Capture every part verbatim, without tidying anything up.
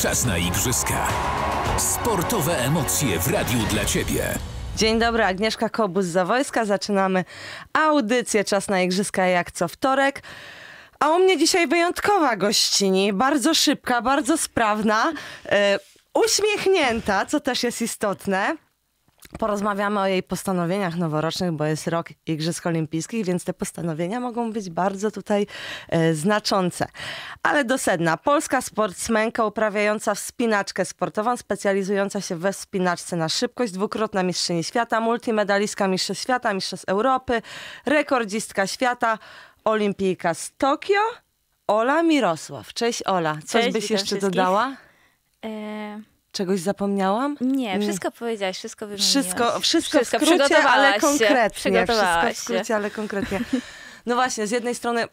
Czas na igrzyska. Sportowe emocje w radiu dla Ciebie. Dzień dobry, Agnieszka Kobus-Zawojska. Zaczynamy audycję Czas na igrzyska jak co wtorek. A u mnie dzisiaj wyjątkowa gościni, bardzo szybka, bardzo sprawna, e, uśmiechnięta, co też jest istotne. Porozmawiamy o jej postanowieniach noworocznych, bo jest rok Igrzysk Olimpijskich, więc te postanowienia mogą być bardzo tutaj e, znaczące. Ale do sedna. Polska sportsmenka uprawiająca wspinaczkę sportową, specjalizująca się we wspinaczce na szybkość, dwukrotna mistrzyni świata, multimedalistka mistrzostw świata, mistrzostw Europy, rekordzistka świata, olimpijka z Tokio, Ola Mirosław. Cześć Ola. Coś Cześć, byś jeszcze wszystkich. dodała? E... Czegoś zapomniałam? Nie, wszystko nie. powiedziałaś, wszystko wymieniłaś. Wszystko, wszystko, wszystko w skrócie, ale się. konkretnie. Wszystko w się. skrócie, ale konkretnie. No właśnie, z jednej strony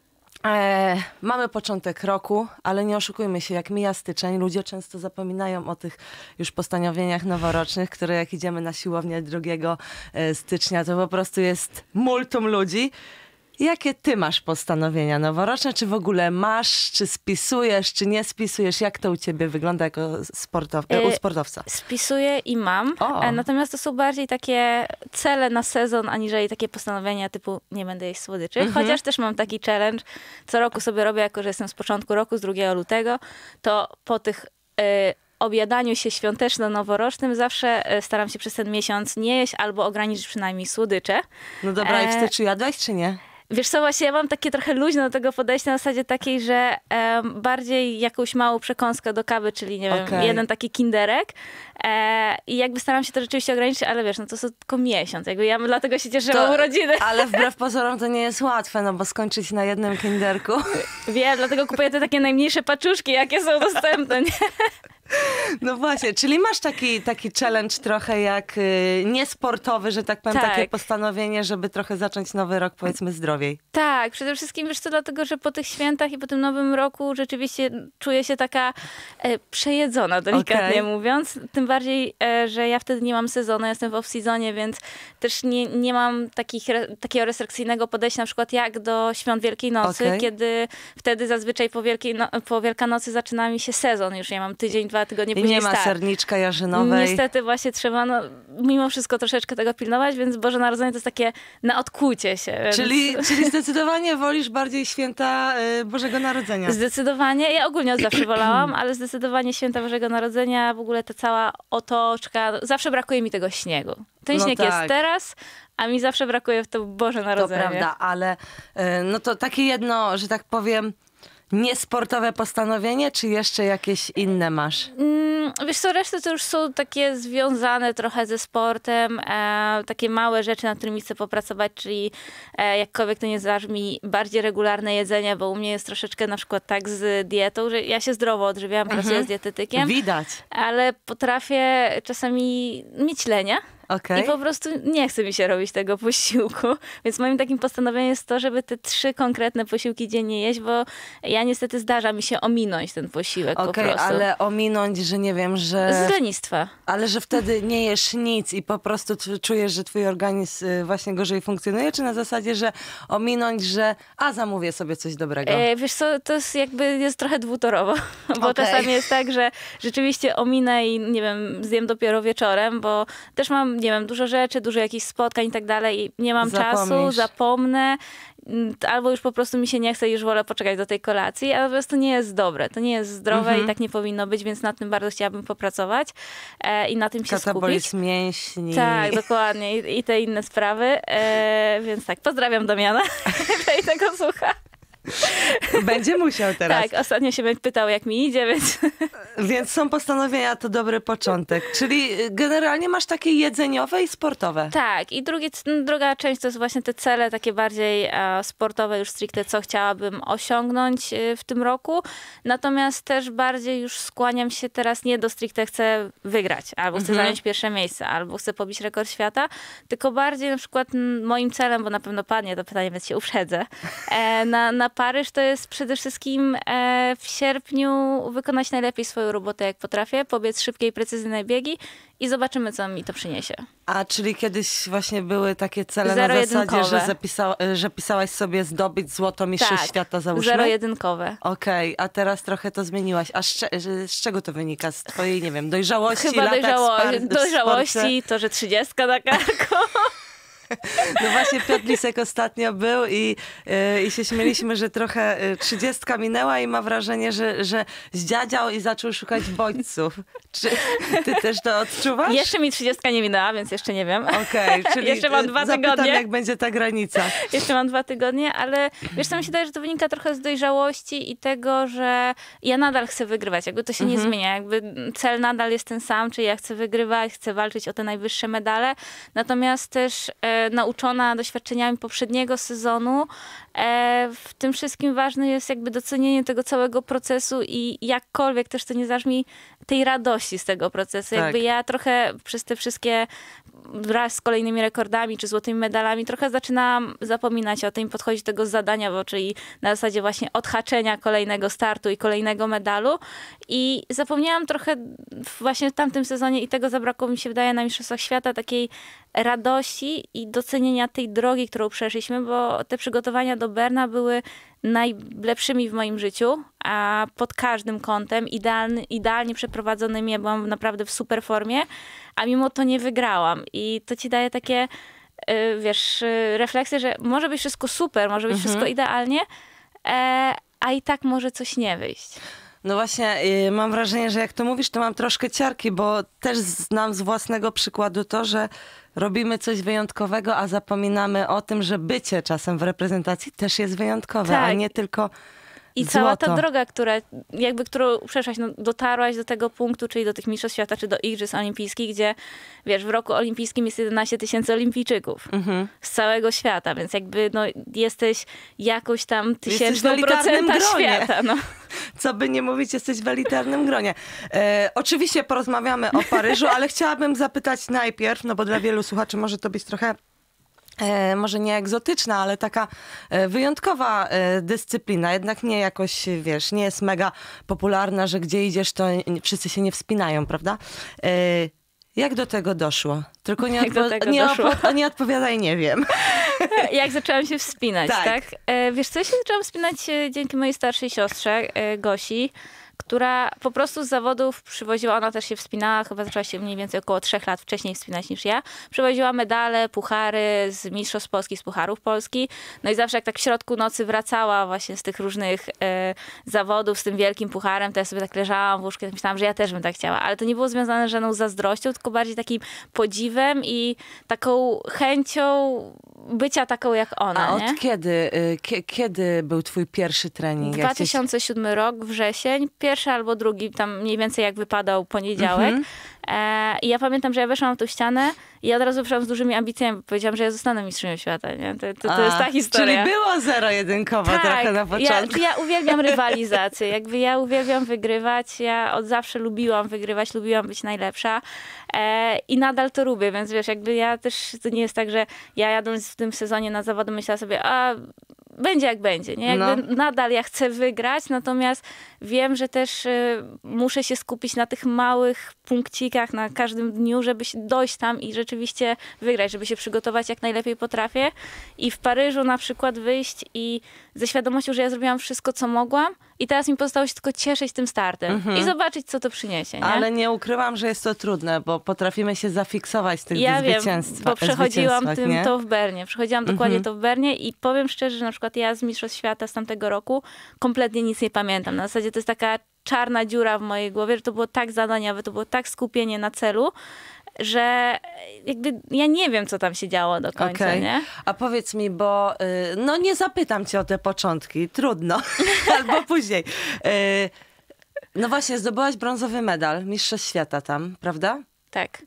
e, mamy początek roku, ale nie oszukujmy się, jak mija styczeń, ludzie często zapominają o tych już postanowieniach noworocznych, które jak idziemy na siłownię drugiego stycznia, to po prostu jest multum ludzi. Jakie ty masz postanowienia noworoczne? Czy w ogóle masz? Czy spisujesz? Czy nie spisujesz? Jak to u ciebie wygląda jako sportow u sportowca? Spisuję i mam. O. Natomiast to są bardziej takie cele na sezon, aniżeli takie postanowienia typu nie będę jeść słodyczy. Mhm. Chociaż też mam taki challenge. Co roku sobie robię, jako że jestem z początku roku, z drugiego lutego, to po tych... Y objadaniu się świąteczno-noworocznym zawsze staram się przez ten miesiąc nie jeść albo ograniczyć przynajmniej słodycze. No dobra, i w styczniu jadłeś czy nie? Wiesz co, właśnie ja mam takie trochę luźne do tego podejście na zasadzie takiej, że um, bardziej jakąś małą przekąskę do kawy, czyli nie okay. wiem, jeden taki kinderek e, i jakby staram się to rzeczywiście ograniczyć, ale wiesz, no to jest tylko miesiąc, jakby ja dlatego się cieszę, że mam urodziny. Ale wbrew pozorom to nie jest łatwe, no bo skończyć na jednym kinderku. Wiem, dlatego kupuję te takie najmniejsze paczuszki, jakie są dostępne, nie? No właśnie, czyli masz taki, taki challenge trochę jak y, niesportowy, że tak powiem, tak. takie postanowienie, żeby trochę zacząć nowy rok, powiedzmy, zdrowiej. Tak, przede wszystkim wiesz co, dlatego, że po tych świętach i po tym nowym roku rzeczywiście czuję się taka e, przejedzona, delikatnie okay. mówiąc. Tym bardziej, e, że ja wtedy nie mam sezonu, jestem w off-seasonie, więc też nie, nie mam takich, re, takiego restrykcyjnego podejścia, na przykład jak do świąt Wielkiej Nocy, okay. kiedy wtedy zazwyczaj po, Wielkiej no, po Wielkanocy zaczyna mi się sezon, już ja mam tydzień, dwa tygodnie I później nie ma start. serniczka jarzynowej. Niestety właśnie trzeba no, mimo wszystko troszeczkę tego pilnować, więc Boże Narodzenie to jest takie na odkucie się. Więc... Czyli, czyli zdecydowanie wolisz bardziej święta y, Bożego Narodzenia. Zdecydowanie. Ja ogólnie od zawsze wolałam, ale zdecydowanie święta Bożego Narodzenia, w ogóle ta cała otoczka, zawsze brakuje mi tego śniegu. Ten no śnieg tak. jest teraz, a mi zawsze brakuje w to Boże Narodzenie. To prawda, ale y, no to takie jedno, że tak powiem, niesportowe postanowienie, czy jeszcze jakieś inne masz? Mm, wiesz co, reszty to już są takie związane trochę ze sportem, e, takie małe rzeczy, nad którymi chcę popracować, czyli e, jakkolwiek to nie zabrzmi, bardziej regularne jedzenie, bo u mnie jest troszeczkę na przykład tak z dietą, że ja się zdrowo odżywiam, mhm. pracuję z dietetykiem. Widać. Ale potrafię czasami mieć lenię. Okay. I po prostu nie chce mi się robić tego posiłku. Więc moim takim postanowieniem jest to, żeby te trzy konkretne posiłki dziennie jeść, bo ja niestety zdarza mi się ominąć ten posiłek okay, po prostu. Okej, ale ominąć, że nie wiem, że... Z lenistwa. Ale że wtedy nie jesz nic i po prostu czujesz, że twój organizm właśnie gorzej funkcjonuje, czy na zasadzie, że ominąć, że a zamówię sobie coś dobrego? E, wiesz co, to jest jakby jest trochę dwutorowo, bo okay. czasami jest tak, że rzeczywiście ominę i nie wiem, zjem dopiero wieczorem, bo też mam nie wiem, dużo rzeczy, dużo jakichś spotkań i tak dalej i nie mam Zapomnisz. czasu, zapomnę, albo już po prostu mi się nie chce, już wolę poczekać do tej kolacji, ale po prostu to nie jest dobre, to nie jest zdrowe mhm. i tak nie powinno być, więc nad tym bardzo chciałabym popracować e, i na tym się skupić. Katabolizm mięśni. Tak, dokładnie i, i te inne sprawy, e, więc tak, pozdrawiam Damiana, i tego słucha. Będzie musiał teraz. Tak, ostatnio się pytał, jak mi idzie, więc... Więc są postanowienia, to dobry początek. Czyli generalnie masz takie jedzeniowe i sportowe. Tak, i drugi, druga część to jest właśnie te cele takie bardziej e, sportowe, już stricte, co chciałabym osiągnąć e, w tym roku. Natomiast też bardziej już skłaniam się teraz nie do stricte chcę wygrać, albo chcę mhm. zająć pierwsze miejsce, albo chcę pobić rekord świata, tylko bardziej na przykład moim celem, bo na pewno padnie to pytanie, więc się uprzedzę, e, na, na Paryż to jest przede wszystkim e, w sierpniu wykonać najlepiej swoją robotę, jak potrafię, pobiec szybkie i precyzyjne biegi i zobaczymy, co mi to przyniesie. A czyli kiedyś właśnie były takie cele na zasadzie, że, zapisa, że pisałaś sobie zdobyć złoto mistrzostw tak, świata, załóżmy? zero-jedynkowe. Okej, okay, a teraz trochę to zmieniłaś. A z, z czego to wynika? Z twojej, nie wiem, dojrzałości, Chyba latach dojrzało, spar- dojrzałości, to, że trzydziestka na karku. No właśnie Piotr Lisek ostatnio był i, yy, i się śmieliśmy, że trochę trzydziestka minęła i ma wrażenie, że, że zdziadział i zaczął szukać bodźców. Czy ty też to odczuwasz? Jeszcze mi trzydziestka nie minęła, więc jeszcze nie wiem. Okej, okay, czyli jeszcze mam dwa zapytam, tygodnie. jak będzie ta granica. Jeszcze mam dwa tygodnie, ale wiesz co, mi się wydaje, że to wynika trochę z dojrzałości i tego, że ja nadal chcę wygrywać. Jakby to się mhm. nie zmienia. Jakby cel nadal jest ten sam, czyli ja chcę wygrywać, chcę walczyć o te najwyższe medale. Natomiast też e, nauczona doświadczeniami poprzedniego sezonu, e, w tym wszystkim ważne jest jakby docenienie tego całego procesu i jakkolwiek też to nie zabrzmi, tej radości z tego procesu. Tak. Jakby ja trochę przez te wszystkie wraz z kolejnymi rekordami czy złotymi medalami trochę zaczynałam zapominać o tym, podchodzić do tego zadania, bo czyli na zasadzie właśnie odhaczenia kolejnego startu i kolejnego medalu i zapomniałam trochę właśnie w tamtym sezonie i tego zabrakło mi się wydaje na Mistrzostwach Świata, takiej radości i docenienia tej drogi, którą przeszliśmy, bo te przygotowania do Berna były najlepszymi w moim życiu, a pod każdym kątem idealny, idealnie przeprowadzonymi. Ja byłam naprawdę w super formie, a mimo to nie wygrałam. I to ci daje takie, yy, wiesz, yy, refleksje, że może być wszystko super, może być mhm. wszystko idealnie, e, a i tak może coś nie wyjść. No właśnie, yy, mam wrażenie, że jak to mówisz, to mam troszkę ciarki, bo też znam z własnego przykładu to, że robimy coś wyjątkowego, a zapominamy o tym, że bycie czasem w reprezentacji też jest wyjątkowe, tak. a nie tylko I złoto. Cała ta droga, która, jakby, którą przeszłaś, no, dotarłaś do tego punktu, czyli do tych mistrzostw świata, czy do Igrzysk Olimpijskich, gdzie, wiesz, w roku olimpijskim jest jedenaście tysięcy olimpijczyków mhm. z całego świata, więc jakby, no, jesteś jakąś tam tysięczną procenta świata. No. Co by nie mówić, jesteś w elitarnym gronie. E, oczywiście porozmawiamy o Paryżu, ale chciałabym zapytać najpierw, no bo dla wielu słuchaczy może to być trochę E, może nie egzotyczna, ale taka e, wyjątkowa e, dyscyplina. Jednak nie jakoś, wiesz, nie jest mega popularna, że gdzie idziesz, to wszyscy się nie wspinają, prawda? E, jak do tego doszło? Tylko nie, odpo- nie, odpo- nie odpowiadaj, nie wiem. Jak zaczęłam się wspinać, tak? tak? E, wiesz co, ja się zaczęłam wspinać dzięki mojej starszej siostrze, e, Gosi, która po prostu z zawodów przywoziła, ona też się wspinała, chyba zaczęła się mniej więcej około trzech lat wcześniej wspinać niż ja. Przywoziła medale, puchary z Mistrzostw Polski, z Pucharów Polski. No i zawsze jak tak w środku nocy wracała właśnie z tych różnych e, zawodów z tym wielkim pucharem, to ja sobie tak leżałam w łóżku i myślałam, że ja też bym tak chciała. Ale to nie było związane z żadną zazdrością, tylko bardziej takim podziwem i taką chęcią bycia taką jak ona. A nie? od kiedy, k- kiedy był twój pierwszy trening? dwa tysiące siódmy rok, wrzesień. Pierwszy albo drugi, tam mniej więcej jak wypadał poniedziałek. Mhm. E, I ja pamiętam, że ja weszłam na tą ścianę i ja od razu wyszłam z dużymi ambicjami, bo powiedziałam, że ja zostanę mistrzynią świata. Nie? To, to, to A, jest ta historia. Czyli było zero-jedynkowa tak, trochę na początku. Ja, ja uwielbiam rywalizację. Jakby ja uwielbiam wygrywać. Ja od zawsze lubiłam wygrywać, lubiłam być najlepsza. E, I nadal to lubię, więc wiesz, jakby ja też, to nie jest tak, że ja jadąc w tym sezonie na zawody myślałam sobie, a będzie jak będzie, nie? Jakby no. Nadal ja chcę wygrać, natomiast wiem, że też y, muszę się skupić na tych małych punkcikach na każdym dniu, żeby dojść tam i rzeczywiście wygrać, żeby się przygotować jak najlepiej potrafię. I w Paryżu na przykład wyjść i ze świadomością, że ja zrobiłam wszystko, co mogłam i teraz mi pozostało się tylko cieszyć tym startem mhm. i zobaczyć, co to przyniesie. Nie? Ale nie ukrywam, że jest to trudne, bo potrafimy się zafiksować tych ja zwycięstw. Ja wiem, bo przechodziłam tym nie? to w Bernie. Przechodziłam mhm. dokładnie to w Bernie i powiem szczerze, że na przykład ja z Mistrzostw Świata z tamtego roku kompletnie nic nie pamiętam. Na zasadzie to jest taka czarna dziura w mojej głowie, że to było tak zadaniowe, to było tak skupienie na celu, że jakby ja nie wiem, co tam się działo do końca, okay. nie? A powiedz mi, bo y, no nie zapytam cię o te początki, trudno, albo później. Y, no właśnie, zdobyłaś brązowy medal, Mistrzostw Świata tam, prawda? Tak.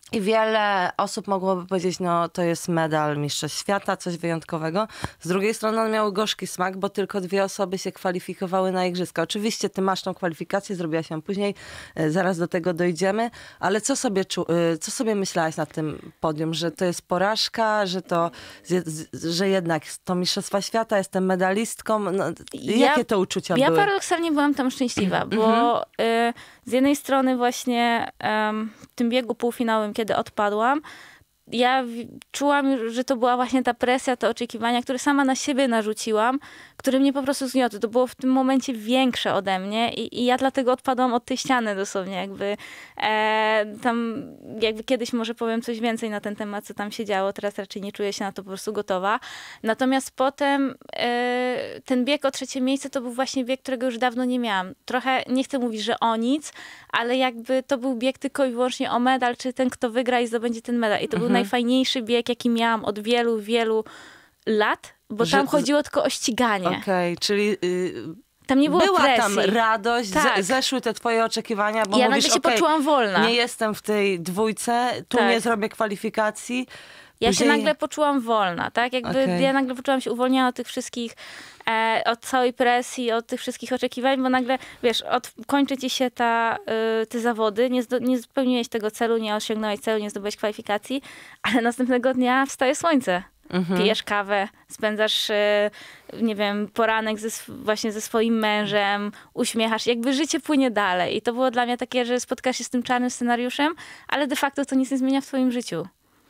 I wiele osób mogłoby powiedzieć, no to jest medal Mistrzostw Świata, coś wyjątkowego. Z drugiej strony on miał gorzki smak, bo tylko dwie osoby się kwalifikowały na igrzyska. Oczywiście ty masz tą kwalifikację, zrobiłaś ją później, zaraz do tego dojdziemy, ale co sobie, czu, co sobie myślałaś na tym podium, że to jest porażka, że to, że jednak to Mistrzostwa Świata, jestem medalistką. No, ja, jakie to uczucia ja były? Ja paradoksalnie byłam tam szczęśliwa, bo y, z jednej strony właśnie um, w tym biegu półfinałowym, kiedy odpadłam, ja w, czułam, że to była właśnie ta presja, te oczekiwania, które sama na siebie narzuciłam, które mnie po prostu zgniotły. To było w tym momencie większe ode mnie i, i ja dlatego odpadłam od tej ściany dosłownie. Jakby e, tam, jakby kiedyś może powiem coś więcej na ten temat, co tam się działo. Teraz raczej nie czuję się na to po prostu gotowa. Natomiast potem e, ten bieg o trzecie miejsce to był właśnie bieg, którego już dawno nie miałam. Trochę, nie chcę mówić, że o nic, ale jakby to był bieg tylko i wyłącznie o medal, czy ten, kto wygra i zdobędzie ten medal. I to mhm. był najfajniejszy bieg, jaki miałam od wielu, wielu lat, bo że, tam chodziło tylko o ściganie. Okej, okay, czyli yy, tam nie było była presji. tam radość, tak. ze, zeszły te twoje oczekiwania, bo ja mówisz, nagle się okay, poczułam wolna. Nie jestem w tej dwójce, tu tak. nie zrobię kwalifikacji. Ja Później... się nagle poczułam wolna, tak? Jakby okay. ja nagle poczułam się uwolniona od tych wszystkich, e, od całej presji, od tych wszystkich oczekiwań, bo nagle, wiesz, od, kończy ci się ta, y, te zawody, nie, zdo, nie spełniłeś tego celu, nie osiągnąłeś celu, nie zdobyłeś kwalifikacji, ale następnego dnia wstaje słońce. Mhm. Pijesz kawę, spędzasz, nie wiem, poranek ze, właśnie ze swoim mężem, uśmiechasz, jakby życie płynie dalej. I to było dla mnie takie, że spotkasz się z tym czarnym scenariuszem, ale de facto to nic nie zmienia w twoim życiu.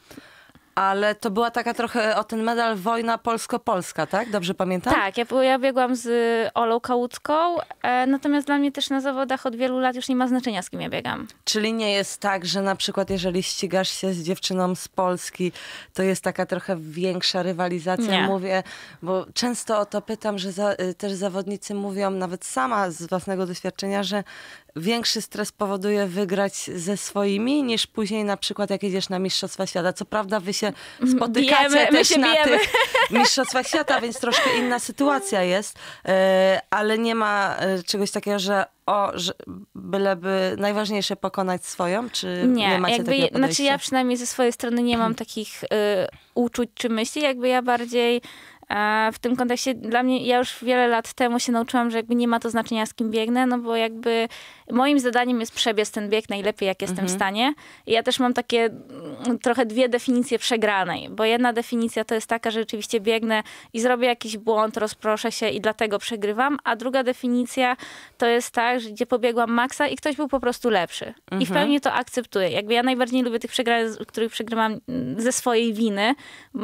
Ale to była taka trochę o ten medal wojna polsko-polska, tak? Dobrze pamiętam? Tak, ja, ja biegłam z Olą Kałucką, e, natomiast dla mnie też na zawodach od wielu lat już nie ma znaczenia, z kim ja biegam. Czyli nie jest tak, że na przykład jeżeli ścigasz się z dziewczyną z Polski, to jest taka trochę większa rywalizacja? Nie. Mówię, bo często o to pytam, że za, też zawodnicy mówią, nawet sama z własnego doświadczenia, że większy stres powoduje wygrać ze swoimi, niż później na przykład jak jedziesz na Mistrzostwa Świata. Co prawda wy się spotykacie bijemy, też się na bijemy. tych Mistrzostwach Świata, więc troszkę inna sytuacja jest, ale nie ma czegoś takiego, że o, że byleby najważniejsze pokonać swoją, czy nie, nie macie jakby, takiego podejścia? Znaczy ja przynajmniej ze swojej strony nie mam takich y, uczuć czy myśli, jakby ja bardziej w tym kontekście dla mnie, ja już wiele lat temu się nauczyłam, że jakby nie ma to znaczenia, z kim biegnę, no bo jakby moim zadaniem jest przebiec ten bieg najlepiej, jak jestem mhm. w stanie. I ja też mam takie trochę dwie definicje przegranej, bo jedna definicja to jest taka, że rzeczywiście biegnę i zrobię jakiś błąd, rozproszę się i dlatego przegrywam, a druga definicja to jest tak, że gdzie pobiegłam maksa i ktoś był po prostu lepszy. Mhm. I w pełni to akceptuję. Jakby ja najbardziej lubię tych przegranych, których przegrywam ze swojej winy,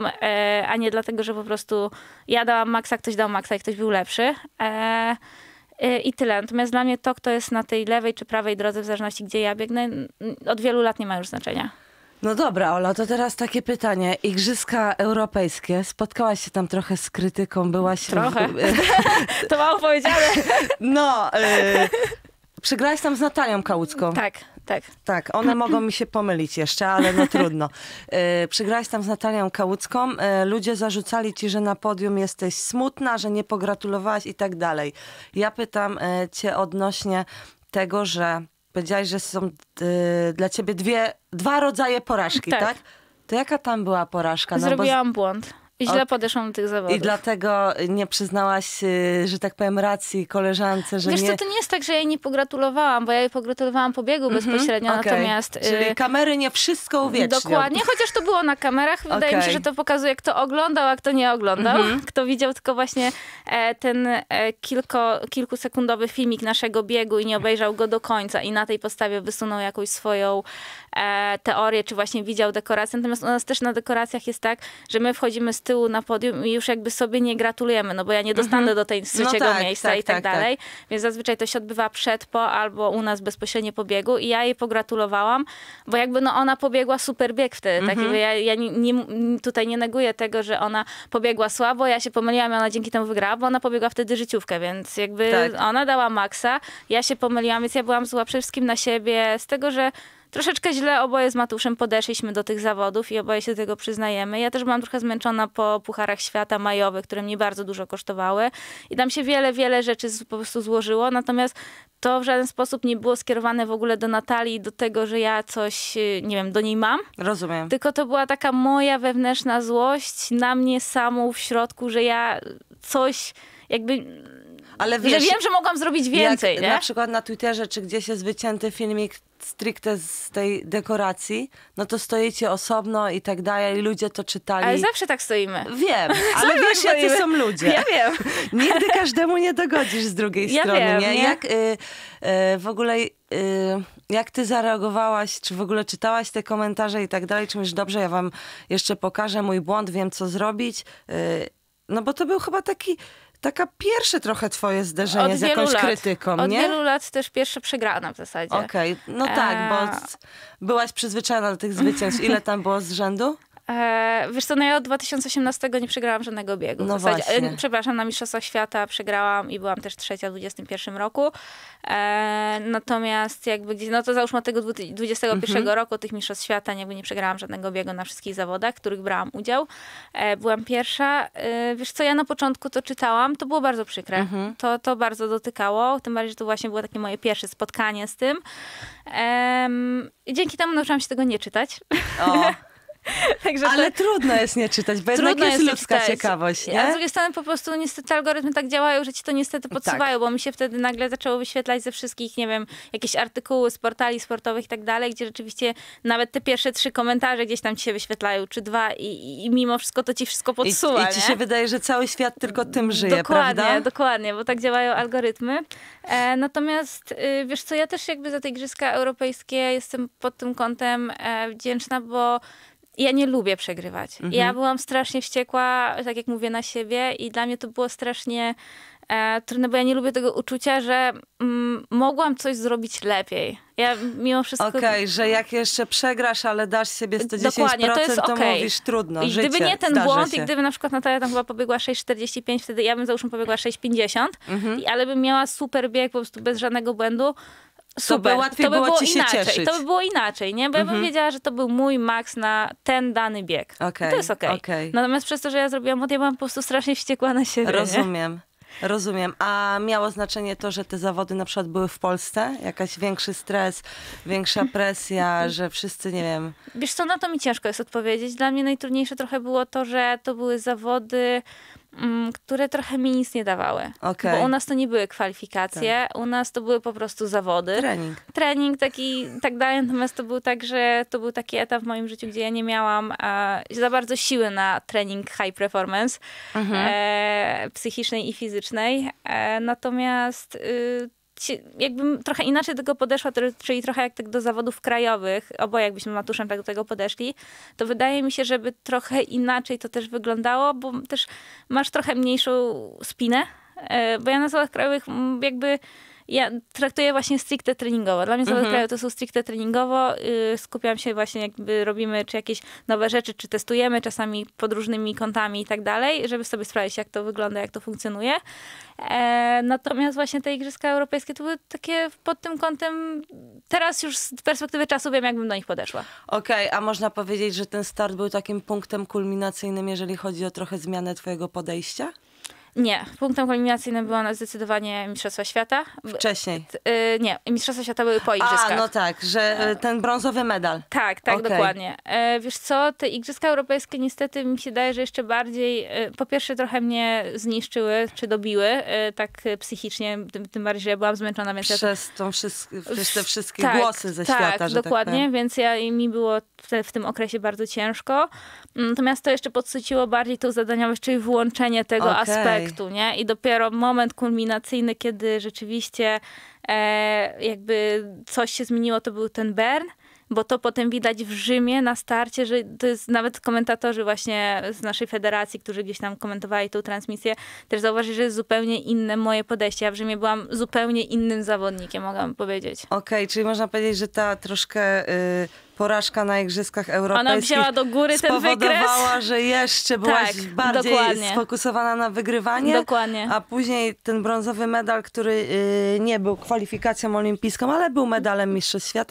a nie dlatego, że po prostu ja dałam maksa, ktoś dał maksa i ktoś był lepszy. E, e, I tyle. Natomiast dla mnie to, kto jest na tej lewej czy prawej drodze, w zależności gdzie ja biegnę, od wielu lat nie ma już znaczenia. No dobra, Ola, to teraz takie pytanie. Igrzyska europejskie, spotkałaś się tam trochę z krytyką, byłaś... Trochę. To mało powiedziane. No, y, przegrałaś tam z Natalią Kałucką. Tak. Tak. Tak, one mogą mi się pomylić jeszcze, ale no trudno. Yy, przegrałaś tam z Natalią Kałucką. Yy, ludzie zarzucali ci, że na podium jesteś smutna, że nie pogratulowałaś i tak dalej. Ja pytam yy, cię odnośnie tego, że powiedziałaś, że są yy, dla ciebie dwie, dwa rodzaje porażki, tak? tak? To jaka tam była porażka? No, Zrobiłam bo... błąd. I źle podeszłam do tych zawodów. I dlatego nie przyznałaś, że tak powiem, racji koleżance, że Wiesz nie... co, to nie jest tak, że ja jej nie pogratulowałam, bo ja jej pogratulowałam po biegu mm-hmm, bezpośrednio, okay. Natomiast... Czyli kamery nie wszystko uwiecznią. Dokładnie, chociaż to było na kamerach. Wydaje okay. mi się, że to pokazuje, kto oglądał, a kto nie oglądał. Mm-hmm. Kto widział tylko właśnie e, ten e, kilko, kilkusekundowy filmik naszego biegu i nie obejrzał go do końca i na tej podstawie wysunął jakąś swoją e, teorię, czy właśnie widział dekorację. Natomiast u nas też na dekoracjach jest tak, że my wchodzimy z tyłu na podium i już jakby sobie nie gratulujemy, no bo ja nie dostanę mm-hmm. do tej trzeciego no tak, miejsca tak, i tak, tak dalej. Tak. Więc zazwyczaj to się odbywa przed, po albo u nas bezpośrednio po biegu i ja jej pogratulowałam, bo jakby no ona pobiegła super bieg wtedy. Mm-hmm. Tak? Jakby ja ja nie, nie, tutaj nie neguję tego, że ona pobiegła słabo, ja się pomyliłam i ona dzięki temu wygrała, bo ona pobiegła wtedy życiówkę, więc jakby tak. ona dała maksa, ja się pomyliłam, więc ja byłam zła przede wszystkim na siebie z tego, że troszeczkę źle oboje z Matuszem podeszliśmy do tych zawodów i oboje się do tego przyznajemy. Ja też byłam trochę zmęczona po Pucharach Świata majowych, które mnie bardzo dużo kosztowały i tam się wiele, wiele rzeczy po prostu złożyło, natomiast to w żaden sposób nie było skierowane w ogóle do Natalii, do tego, że ja coś, nie wiem, do niej mam. Rozumiem. Tylko to była taka moja wewnętrzna złość na mnie samą w środku, że ja coś jakby... Ale wiesz, że wiem, że mogłam zrobić więcej, jak nie? Na przykład na Twitterze, czy gdzieś jest wycięty filmik stricte z tej dekoracji, no to stoicie osobno i tak dalej, i ludzie to czytali. Ale zawsze tak stoimy. Wiem, ale wiesz, jacy są ludzie. Ja wiem. Nigdy każdemu nie dogodzisz z drugiej ja strony, wiem, nie? nie? Jak y, y, w ogóle... Y, jak ty zareagowałaś, czy w ogóle czytałaś te komentarze i tak dalej, czy mówisz, dobrze, ja wam jeszcze pokażę mój błąd, wiem co zrobić. Y, no bo to był chyba taki... Taka pierwsze trochę twoje zderzenie Od z jakąś lat. krytyką, Od nie? Od wielu lat też pierwsze przegrana w zasadzie. Okej, okay. No tak, bo byłaś przyzwyczajona do tych zwycięstw. Ile tam było z rzędu? E, wiesz co, no ja od dwa tysiące osiemnastego nie przegrałam żadnego biegu. No w zasadzie, właśnie. E, przepraszam, na Mistrzostwach Świata przegrałam i byłam też trzecia w dwudziestym pierwszym roku. E, natomiast jakby gdzieś, no to załóżmy od tego dwudziestego pierwszego mm-hmm. roku tych Mistrzostw Świata jakby nie przegrałam żadnego biegu na wszystkich zawodach, w których brałam udział. E, byłam pierwsza. E, wiesz co, ja na początku to czytałam, to było bardzo przykre. Mm-hmm. To, to bardzo dotykało, tym bardziej, że to właśnie było takie moje pierwsze spotkanie z tym. E, I dzięki temu nauczyłam się tego nie czytać. O. Także ale to... trudno jest nie czytać, bo jednak jest, jest ludzka ciekawość, nie? A z drugiej strony po prostu niestety algorytmy tak działają, że ci to niestety podsuwają, tak. Bo mi się wtedy nagle zaczęło wyświetlać ze wszystkich, nie wiem, jakieś artykuły z portali sportowych i tak dalej, gdzie rzeczywiście nawet te pierwsze trzy komentarze gdzieś tam ci się wyświetlają, czy dwa i, i mimo wszystko to ci wszystko podsuwa. I, i ci się wydaje, że cały świat tylko tym żyje, dokładnie, prawda? Dokładnie, dokładnie, bo tak działają algorytmy. E, natomiast y, wiesz co, ja też jakby za te Igrzyska Europejskie jestem pod tym kątem e, wdzięczna, bo ja nie lubię przegrywać. Mhm. Ja byłam strasznie wściekła, tak jak mówię, na siebie i dla mnie to było strasznie e, trudne, bo ja nie lubię tego uczucia, że mm, mogłam coś zrobić lepiej. Ja mimo wszystko... Okej, okay, że jak jeszcze przegrasz, ale dasz siebie sto dziesięć procent, dokładnie, to, jest to okay. Mówisz trudno, I życie, gdyby nie ten błąd się. I gdyby na przykład Natalia tam chyba pobiegła sześć czterdzieści pięć, wtedy ja bym załóżmy pobiegła sześć pięćdziesiąt, mhm. ale bym miała super bieg po prostu bez żadnego błędu, super. To by łatwiej to by było, było ci się inaczej. cieszyć. To by było inaczej, nie? Bo ja bym mhm. wiedziała, że to był mój maks na ten dany bieg. Okay. To jest okej. Okay. Okay. Natomiast przez to, że ja zrobiłam błąd, ja byłam po prostu strasznie wściekła na siebie. Rozumiem. Nie? Rozumiem. A miało znaczenie to, że te zawody na przykład były w Polsce? Jakaś większy stres, większa presja, że wszyscy, nie wiem... Wiesz co, na to mi ciężko jest odpowiedzieć. Dla mnie najtrudniejsze trochę było to, że to były zawody, m, które trochę mi nic nie dawały. Okay. Bo u nas to nie były kwalifikacje, tak. U nas to były po prostu zawody. Trening. Trening taki, tak dalej. Natomiast to był tak, że to był taki etap w moim życiu, gdzie ja nie miałam e, za bardzo siły na trening high performance, mhm. e, psychicznej i fizycznej. E, natomiast y, jakbym trochę inaczej do tego podeszła, czyli trochę jak tak do zawodów krajowych, oboje jakbyśmy Matuszem tak do tego podeszli, to wydaje mi się, żeby trochę inaczej to też wyglądało, bo też masz trochę mniejszą spinę, bo ja na zawodach krajowych jakby ja traktuję właśnie stricte treningowo. Dla mnie zawody mhm. krajowe to są stricte treningowo. Yy, skupiam się właśnie, jakby robimy czy jakieś nowe rzeczy, czy testujemy czasami pod różnymi kątami i tak dalej, żeby sobie sprawdzić, jak to wygląda, jak to funkcjonuje. E, natomiast właśnie te Igrzyska Europejskie to były takie pod tym kątem, teraz już z perspektywy czasu wiem, jakbym do nich podeszła. Okej, okay, a można powiedzieć, że ten start był takim punktem kulminacyjnym, jeżeli chodzi o trochę zmianę twojego podejścia? Nie, punktem kulminacyjnym było zdecydowanie Mistrzostwa Świata. Wcześniej? Yy, nie, Mistrzostwa Świata były po Igrzyskach. A, no tak, że ten brązowy medal. Tak, tak, okay. Dokładnie. E, wiesz co, te Igrzyska Europejskie niestety mi się daje, że jeszcze bardziej, e, po pierwsze trochę mnie zniszczyły, czy dobiły, e, tak psychicznie, tym, tym bardziej, że ja byłam zmęczona. Więc przez, ja... tą wszystkie, przez te wszystkie tak, głosy ze tak, świata, że dokładnie, tak powiem. Więc ja, mi było w, w tym okresie bardzo ciężko. Natomiast to jeszcze podsyciło bardziej tą zadaniowość, czyli włączenie tego okay. aspektu, nie? I dopiero moment kulminacyjny, kiedy rzeczywiście e, jakby coś się zmieniło, to był ten Bern, bo to potem widać w Rzymie na starcie, że to jest nawet komentatorzy właśnie z naszej federacji, którzy gdzieś tam komentowali tą transmisję, też zauważyli, że jest zupełnie inne moje podejście. Ja w Rzymie byłam zupełnie innym zawodnikiem, mogłam powiedzieć. Okej, okay, czyli można powiedzieć, że ta troszkę y, porażka na Igrzyskach Europejskich ona wzięła do góry ten wykres. Spowodowała, że jeszcze byłaś tak, bardziej dokładnie. sfokusowana na wygrywanie. Dokładnie. A później ten brązowy medal, który y, nie był kwalifikacją olimpijską, ale był medalem Mistrzostw Świata,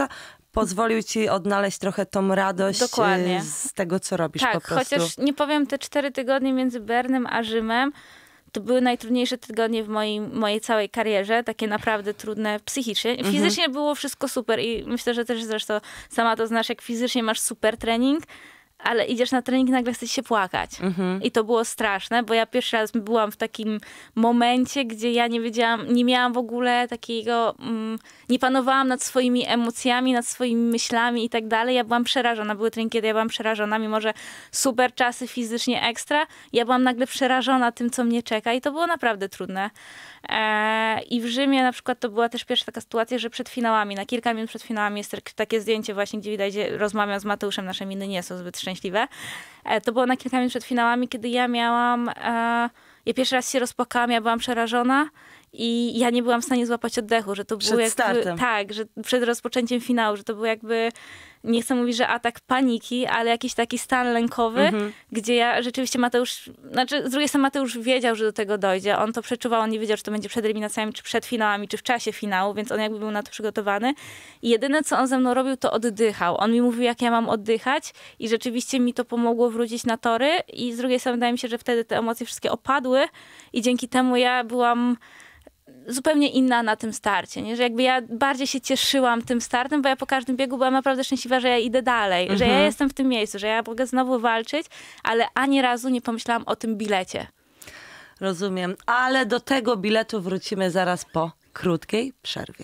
pozwolił ci odnaleźć trochę tą radość Dokładnie. z tego, co robisz tak, po prostu. Chociaż nie powiem, te cztery tygodnie między Bernem a Rzymem to były najtrudniejsze tygodnie w moim, mojej całej karierze, takie naprawdę trudne psychicznie. Fizycznie mhm. było wszystko super i myślę, że też zresztą sama to znasz, jak fizycznie masz super trening, ale idziesz na trening i nagle chcesz się płakać. Mhm. I to było straszne, bo ja pierwszy raz byłam w takim momencie, gdzie ja nie wiedziałam, nie miałam w ogóle takiego, mm, nie panowałam nad swoimi emocjami, nad swoimi myślami i tak dalej. Ja byłam przerażona. Były treningi, kiedy ja byłam przerażona, mimo że super czasy fizycznie ekstra, ja byłam nagle przerażona tym, co mnie czeka i to było naprawdę trudne. Eee, I w Rzymie na przykład to była też pierwsza taka sytuacja, że przed finałami, na kilka minut przed finałami jest takie zdjęcie właśnie, gdzie widać, gdzie rozmawiam z Mateuszem, nasze miny nie są zbyt szczęśliwe. Eee, to było na kilka minut przed finałami, kiedy ja miałam, eee, ja pierwszy raz się rozpłakałam, ja byłam przerażona i ja nie byłam w stanie złapać oddechu, że to przed było jakby, startem. tak, że przed rozpoczęciem finału, że to był jakby, nie chcę mówić, że atak paniki, ale jakiś taki stan lękowy, mhm. gdzie ja rzeczywiście Mateusz, znaczy z drugiej strony Mateusz wiedział, że do tego dojdzie. On to przeczuwał, on nie wiedział, czy to będzie przed eliminacjami, czy przed finałami, czy w czasie finału, więc on jakby był na to przygotowany. I jedyne, co on ze mną robił, to oddychał. On mi mówił, jak ja mam oddychać i rzeczywiście mi to pomogło wrócić na tory i z drugiej strony wydaje mi się, że wtedy te emocje wszystkie opadły i dzięki temu ja byłam zupełnie inna na tym starcie, nie? Że jakby ja bardziej się cieszyłam tym startem, bo ja po każdym biegu byłam naprawdę szczęśliwa, że ja idę dalej, mhm. że ja jestem w tym miejscu, że ja mogę znowu walczyć, ale ani razu nie pomyślałam o tym bilecie. Rozumiem, ale do tego biletu wrócimy zaraz po krótkiej przerwie.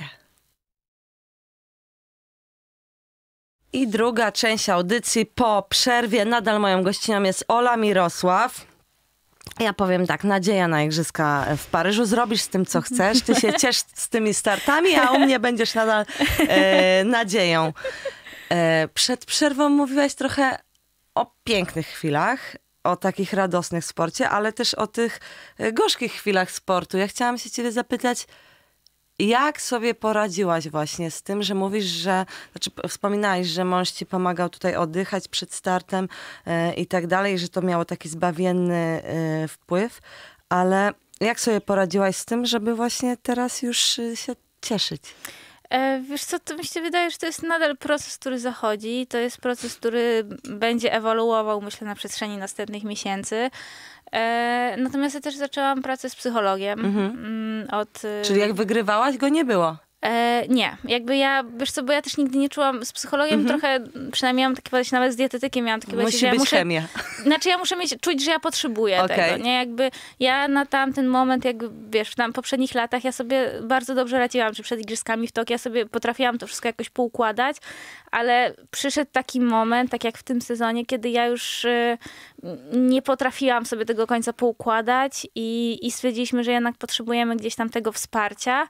I druga część audycji po przerwie. Nadal moją gościnią jest Ola Mirosław. Ja powiem tak, nadzieja na igrzyska w Paryżu. Zrobisz z tym, co chcesz. Ty się ciesz z tymi startami, a u mnie będziesz nadal e, nadzieją. E, przed przerwą mówiłaś trochę o pięknych chwilach, o takich radosnych w sporcie, ale też o tych gorzkich chwilach sportu. Ja chciałam się ciebie zapytać, jak sobie poradziłaś właśnie z tym, że mówisz, że, znaczy wspominałeś, że mąż ci pomagał tutaj oddychać przed startem yy, i tak dalej, że to miało taki zbawienny yy, wpływ, ale jak sobie poradziłaś z tym, żeby właśnie teraz już yy, się cieszyć? E, wiesz co, to mi się wydaje, że to jest nadal proces, który zachodzi. To jest proces, który będzie ewoluował, myślę, na przestrzeni następnych miesięcy. E, natomiast ja też zaczęłam pracę z psychologiem. Mhm. Od, Czyli jak wygrywałaś, go nie było? E, nie, jakby ja, wiesz co, bo ja też nigdy nie czułam, z psychologiem mhm. trochę, przynajmniej miałam takie podejście, nawet z dietetykiem miałam takie podejście, Musi że ja być muszę, chemia. Znaczy ja muszę mieć, czuć, że ja potrzebuję okay. tego, nie, jakby ja na tamten moment, jakby wiesz, w tam poprzednich latach ja sobie bardzo dobrze radziłam, czy przed igrzyskami w Tokio, ja sobie potrafiłam to wszystko jakoś poukładać, ale przyszedł taki moment, tak jak w tym sezonie, kiedy ja już y, nie potrafiłam sobie tego końca poukładać i, i stwierdziliśmy, że jednak potrzebujemy gdzieś tam tego wsparcia.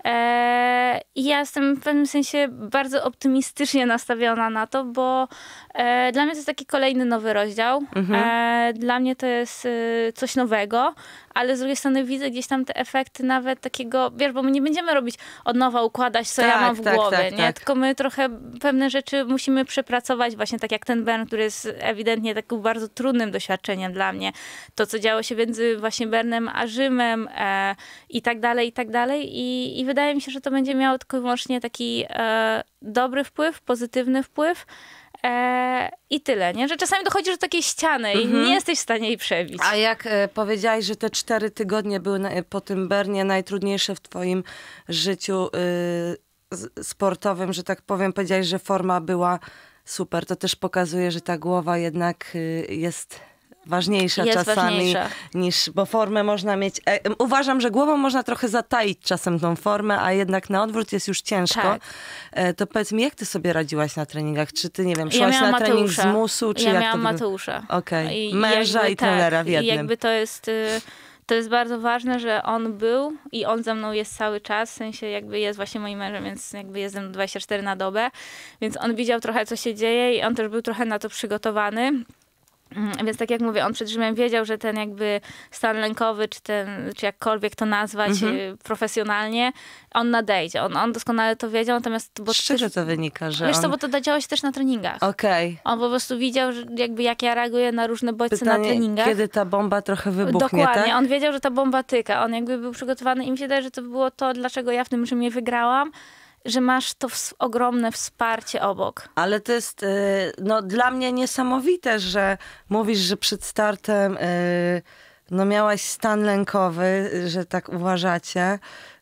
E, I ja jestem w pewnym sensie bardzo optymistycznie nastawiona na to, bo e, dla mnie to jest taki kolejny nowy rozdział. Mhm. E, dla mnie to jest e, coś nowego, ale z drugiej strony widzę gdzieś tam te efekty nawet takiego, wiesz, bo my nie będziemy robić od nowa, układać, co tak, ja mam w tak, głowie, tak, nie? Tak. Tylko my trochę pewne rzeczy musimy przepracować, właśnie tak jak ten Bern, który jest ewidentnie takim bardzo trudnym doświadczeniem dla mnie. To, co działo się między właśnie Bernem a Rzymem e, i tak dalej, i tak dalej. I, i wydaje mi się, że to będzie miało tylko i wyłącznie taki e, dobry wpływ, pozytywny wpływ. E, I tyle, nie? Że czasami dochodzi do takiej ściany mhm. i nie jesteś w stanie jej przebić. A jak e, powiedziałaś, że te cztery tygodnie były na, po tym Bernie najtrudniejsze w twoim życiu y, sportowym, że tak powiem, powiedziałaś, że forma była super. To też pokazuje, że ta głowa jednak y, jest ważniejsza jest czasami ważniejsza. niż, bo formę można mieć, e, uważam, że głową można trochę zataić czasem tą formę, a jednak na odwrót jest już ciężko. Tak. E, to powiedz mi, jak ty sobie radziłaś na treningach? Czy ty, nie wiem, szłaś ja na Mateusza. trening z musu? Czy ja jak miałam to Mateusza. Okej. Okay. Męża i, i trenera tak, w jednym. I jakby to jest... To jest bardzo ważne, że on był i on ze mną jest cały czas, w sensie jakby jest właśnie moim mężem, więc jakby jest ze mną dwadzieścia cztery na dobę, więc on widział trochę, co się dzieje i on też był trochę na to przygotowany. Więc tak jak mówię, on przed Rzymem wiedział, że ten jakby stan lękowy, czy ten, czy jakkolwiek to nazwać mhm. profesjonalnie, on nadejdzie. On, on doskonale to wiedział, natomiast... Bo z czego też, to wynika, że Wiesz on... co, bo to działo się też na treningach. Okej. Okay. On po prostu widział, że jakby jak ja reaguję na różne bodźce Pytanie, na treningach. kiedy ta bomba trochę wybuchnie, Dokładnie. tak? On wiedział, że ta bomba tyka. On jakby był przygotowany i mi się wydaje, że to było to, dlaczego ja w tym Rzymie wygrałam. że masz to w, ogromne wsparcie obok. Ale to jest no, dla mnie niesamowite, że mówisz, że przed startem no, miałaś stan lękowy, że tak uważacie,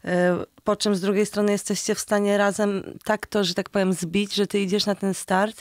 po czym z drugiej strony jesteście w stanie razem tak to, że tak powiem, zbić, że ty idziesz na ten start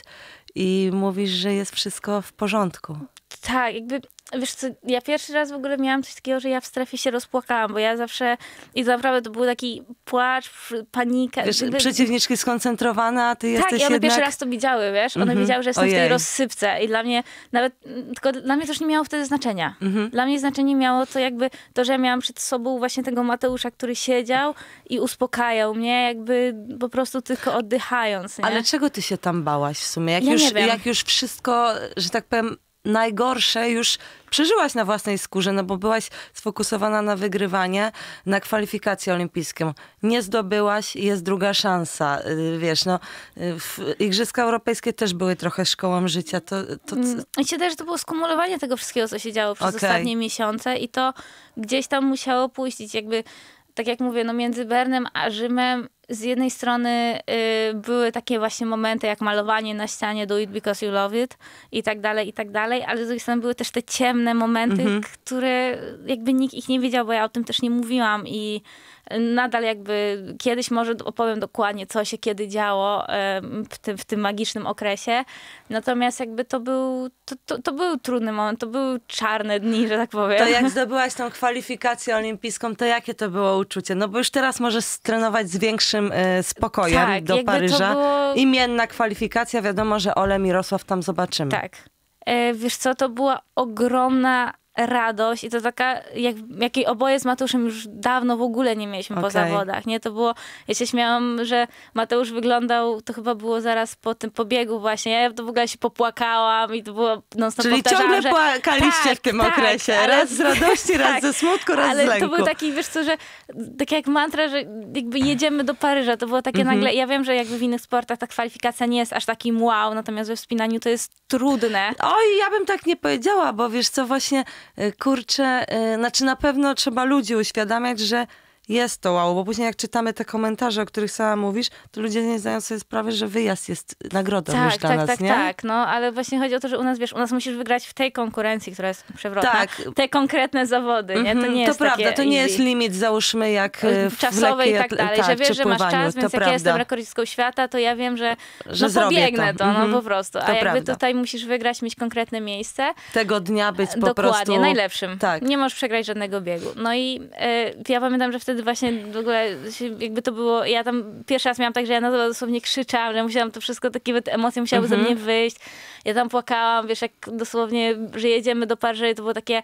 i mówisz, że jest wszystko w porządku. Tak, jakby, wiesz co, ja pierwszy raz w ogóle miałam coś takiego, że ja w strefie się rozpłakałam, bo ja zawsze, i naprawdę to był taki płacz, panika. Wiesz, jakby... przeciwniczki skoncentrowane, a ty tak, jesteś i one jednak... pierwszy raz to widziały, wiesz, one Mhm. wiedziały, że jestem Ojej. w tej rozsypce i dla mnie nawet, tylko dla mnie też nie miało wtedy znaczenia. Mhm. Dla mnie znaczenie miało to jakby, to, że ja miałam przed sobą właśnie tego Mateusza, który siedział i uspokajał mnie, jakby po prostu tylko oddychając, nie? Ale czego ty się tam bałaś w sumie? Jak, Ja już, nie wiem. jak już wszystko, że tak powiem, najgorsze już przeżyłaś na własnej skórze, no bo byłaś sfokusowana na wygrywanie, na kwalifikację olimpijską. Nie zdobyłaś, jest druga szansa. Yy, Wiesz, no, yy, w- Igrzyska Europejskie też były trochę szkołą życia. To, to, Mm, I się też, że to było skumulowanie tego wszystkiego, co się działo przez Okej. ostatnie miesiące i to gdzieś tam musiało pójść. I jakby, tak jak mówię, no między Bernem a Rzymem z jednej strony y, były takie właśnie momenty jak malowanie na ścianie Do It Because You Love It i tak dalej, i tak dalej, ale z drugiej strony były też te ciemne momenty, Mhm. które jakby nikt ich nie wiedział, bo ja o tym też nie mówiłam i nadal jakby kiedyś może opowiem dokładnie, co się kiedy działo em, w tym, w tym magicznym okresie. Natomiast jakby to był, to, to, to był trudny moment, to były czarne dni, że tak powiem. to jak zdobyłaś tą kwalifikację olimpijską, to jakie to było uczucie? No bo już teraz możesz trenować z większym e, spokojem Tak, do jakby to Paryża. było- Imienna kwalifikacja, wiadomo, że Ole Mirosław tam zobaczymy. Tak. E, wiesz co, to była ogromna radość i to taka, jak, jakiej oboje z Mateuszem już dawno w ogóle nie mieliśmy po Okej. zawodach, nie? To było, ja się śmiałam, że Mateusz wyglądał, to chyba było zaraz po tym pobiegu właśnie, ja to w ogóle się popłakałam i to było non stop Czyli powtarzałam, ciągle że płakaliście tak, w tym tak, okresie. ale- Raz z radości, raz tak, ze smutku, raz ale z lęku. to był taki, wiesz co, że tak jak mantra, że jakby jedziemy do Paryża, to było takie Mhm. nagle, ja wiem, że jakby w innych sportach ta kwalifikacja nie jest aż takim wow, natomiast we wspinaniu to jest trudne. Oj, ja bym tak nie powiedziała, bo wiesz co, właśnie, y, kurczę, y, znaczy na pewno trzeba ludzi uświadamiać, że jest to wow, bo później jak czytamy te komentarze, o których sama mówisz, to ludzie nie zdają sobie sprawy, że wyjazd jest nagrodą już Tak, dla tak, nas, tak, nie? tak. No, ale właśnie chodzi o to, że u nas, wiesz, u nas musisz wygrać w tej konkurencji, która jest przewrotna. Tak. Te konkretne zawody, nie? To Mhm, nie to jest prawda, takie to nie easy. jest limit, załóżmy, jak y, w Czasowe i lekkiej tak atle- dalej, tak, że wiesz, czy że masz pływaniu, czas, więc to jak prawda. ja jestem rekordzistką świata, to ja wiem, że, Że no, zrobię pobiegnę to. to, no Mhm. po prostu. A To jakby prawda. tutaj musisz wygrać, mieć konkretne miejsce. Tego dnia być po Dokładnie, prostu... najlepszym. Tak. Nie możesz przegrać żadnego biegu. No i e, ja pamiętam, że wtedy właśnie w ogóle się, jakby to było, ja tam pierwszy raz miałam tak, że ja na to dosłownie krzyczałam, że musiałam to wszystko, takie te emocje musiały Mhm. ze mnie wyjść. Ja tam płakałam, wiesz, jak dosłownie, że jedziemy do Paryża i to było takie...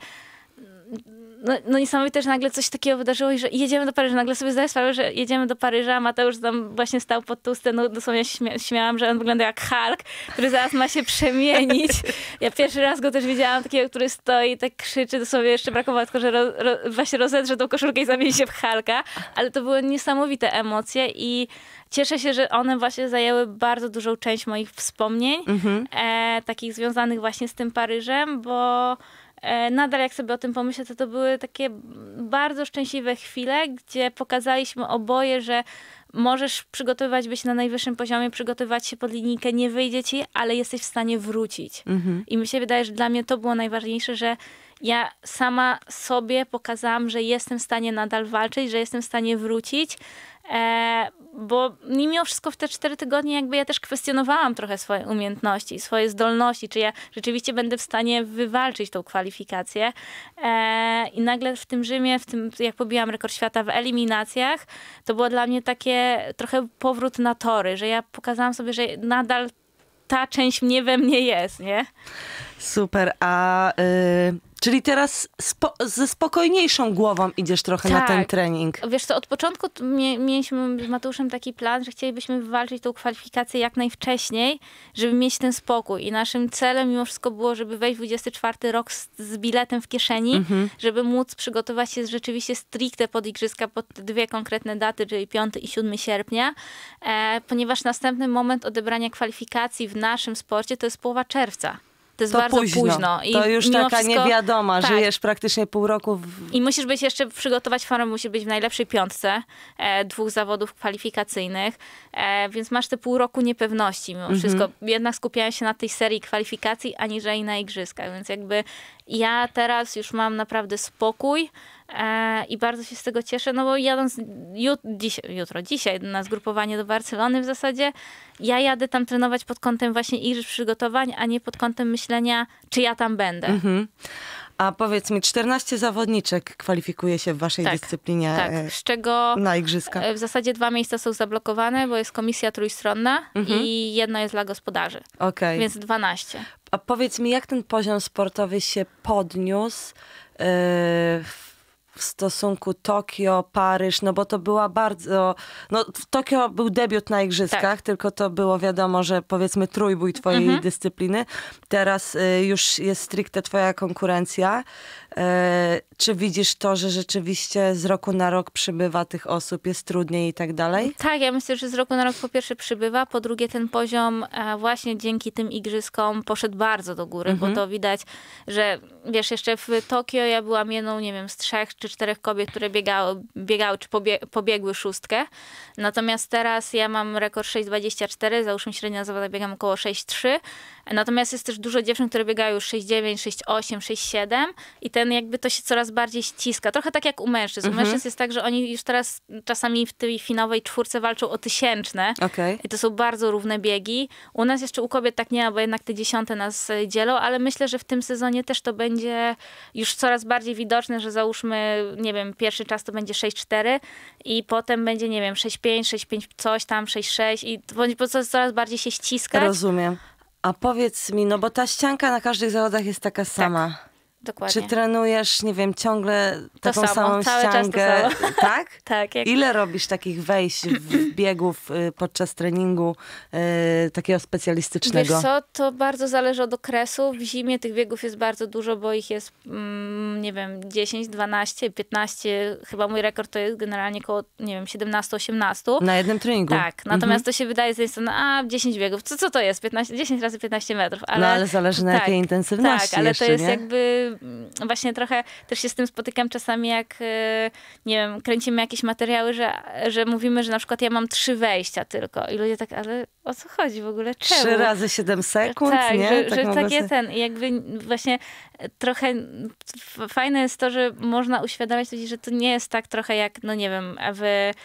No, no niesamowite, że nagle coś takiego wydarzyło i że jedziemy do Paryża. Nagle sobie zdaję sprawę, że jedziemy do Paryża. Mateusz tam właśnie stał pod tą sceną. Dosłownie śmia śmiałam, że on wygląda jak Hulk, który zaraz ma się przemienić. Ja pierwszy raz go też widziałam, takiego, który stoi i tak krzyczy. Dosłownie jeszcze brakowało tylko, że ro, ro, właśnie rozedrze tą koszulkę i zamieni się w Hulka. Ale to były niesamowite emocje i cieszę się, że one właśnie zajęły bardzo dużą część moich wspomnień, Mhm. e, takich związanych właśnie z tym Paryżem, bo e, nadal jak sobie o tym pomyślę, to to były takie bardzo szczęśliwe chwile, gdzie pokazaliśmy oboje, że możesz przygotowywać, być na najwyższym poziomie, przygotowywać się pod linijkę, nie wyjdzie ci, ale jesteś w stanie wrócić. Mhm. I mi się wydaje, że dla mnie to było najważniejsze, że ja sama sobie pokazałam, że jestem w stanie nadal walczyć, że jestem w stanie wrócić, e, bo mimo wszystko w te cztery tygodnie jakby ja też kwestionowałam trochę swoje umiejętności, swoje zdolności, czy ja rzeczywiście będę w stanie wywalczyć tą kwalifikację. E, I nagle w tym Rzymie, w tym, jak pobiłam rekord świata w eliminacjach, to było dla mnie takie trochę powrót na tory, że ja pokazałam sobie, że nadal ta część mnie we mnie jest, nie? Super, a y, czyli teraz spo, ze spokojniejszą głową idziesz trochę na Tak. ten trening. Wiesz co, od początku t- mie- mieliśmy z Mateuszem taki plan, że chcielibyśmy wywalczyć tą kwalifikację jak najwcześniej, żeby mieć ten spokój. I naszym celem mimo wszystko było, żeby wejść w dwudziesty czwarty rok z, z biletem w kieszeni, Mhm. żeby móc przygotować się rzeczywiście stricte pod igrzyska, pod te dwie konkretne daty, czyli piąty i siódmy sierpnia, e, ponieważ następny moment odebrania kwalifikacji w naszym sporcie to jest połowa czerwca. To jest to bardzo późno. późno. I to już mimo taka wszystko, niewiadoma, tak. żyjesz praktycznie pół roku. W... I musisz być jeszcze, przygotować formę, musi być w najlepszej piątce e, dwóch zawodów kwalifikacyjnych, e, więc masz te pół roku niepewności mimo wszystko. Jednak skupiałem się na tej serii kwalifikacji, aniżeli na igrzyskach, więc jakby ja teraz już mam naprawdę spokój e, i bardzo się z tego cieszę, no bo jadąc jut, dziś, jutro, dzisiaj na zgrupowanie do Barcelony w zasadzie, ja jadę tam trenować pod kątem właśnie igrzysk, przygotowań, a nie pod kątem myślenia, czy ja tam będę. Mhm. A powiedz mi, czternaście zawodniczek kwalifikuje się w waszej Tak, dyscyplinie tak, e, z czego na igrzyska. e, w zasadzie dwa miejsca są zablokowane, bo jest komisja trójstronna Mhm. i jedno jest dla gospodarzy, Okej. więc dwanaście. A powiedz mi, jak ten poziom sportowy się podniósł yy, w w stosunku Tokio, Paryż, no bo to była bardzo... No w Tokio był debiut na igrzyskach, Tak. tylko to było wiadomo, że powiedzmy trójbój twojej Mhm. dyscypliny. Teraz y, już jest stricte twoja konkurencja. Y, czy widzisz to, że rzeczywiście z roku na rok przybywa tych osób, jest trudniej i tak dalej? Tak, ja myślę, że z roku na rok po pierwsze przybywa, po drugie ten poziom e, właśnie dzięki tym igryskom poszedł bardzo do góry, Mhm. bo to widać, że wiesz, jeszcze w Tokio ja byłam jedną, nie wiem, z trzech czy czterech kobiet, które biegały, biegały czy pobie, pobiegły szóstkę. Natomiast teraz ja mam rekord sześć dwadzieścia cztery, załóżmy średnia zawodowa biegam około sześć trzy. Natomiast jest też dużo dziewczyn, które biegają już sześć dziewięć, sześć osiem, sześć siedem i ten jakby to się coraz bardziej ściska. Trochę tak jak u mężczyzn. Mhm. U mężczyzn jest tak, że oni już teraz czasami w tej finałowej czwórce walczą o tysięczne. Okej. I to są bardzo równe biegi. U nas jeszcze u kobiet tak nie ma, bo jednak te dziesiąte nas e, dzielą, ale myślę, że w tym sezonie też to będzie już coraz bardziej widoczne, że załóżmy, nie wiem, pierwszy czas to będzie sześć cztery i potem będzie, nie wiem, sześć pięć, sześć pięć coś tam, sześć sześć i to będzie po prostu coraz bardziej się ściskać. Rozumiem. A powiedz mi, no bo ta ścianka na każdych zawodach jest taka sama. Dokładnie. Czy trenujesz, nie wiem, ciągle taką samo, samą cały czas to ściankę? samo. Tak? Tak, jak Ile robisz takich wejść w biegów y, podczas treningu y, takiego specjalistycznego? Wiesz co, to bardzo zależy od okresu. W zimie tych biegów jest bardzo dużo, bo ich jest, mm, nie wiem, dziesięć, dwanaście, piętnaście. Chyba mój rekord to jest generalnie około, nie wiem, siedemnaście osiemnaście. Na jednym treningu? Tak, natomiast to się wydaje z tej strony, a dziesięć biegów, co, co to jest? piętnaście, dziesięć razy piętnaście metrów. Ale, No ale zależy na tak, jakiej intensywności Tak, ale jeszcze, to jest nie? jakby mm, właśnie trochę, też się z tym spotykam czasami, jak e, nie wiem, kręcimy jakieś materiały, że, że mówimy, że na przykład ja mam trzy wejścia tylko i ludzie tak, ale o co chodzi w ogóle? Czemu? Trzy razy siedem sekund, Tak, nie? że, tak że mogę takie sobie- ten, i jakby właśnie trochę f- fajne jest to, że można uświadamiać ludzi, że to nie jest tak trochę jak, no nie wiem, w,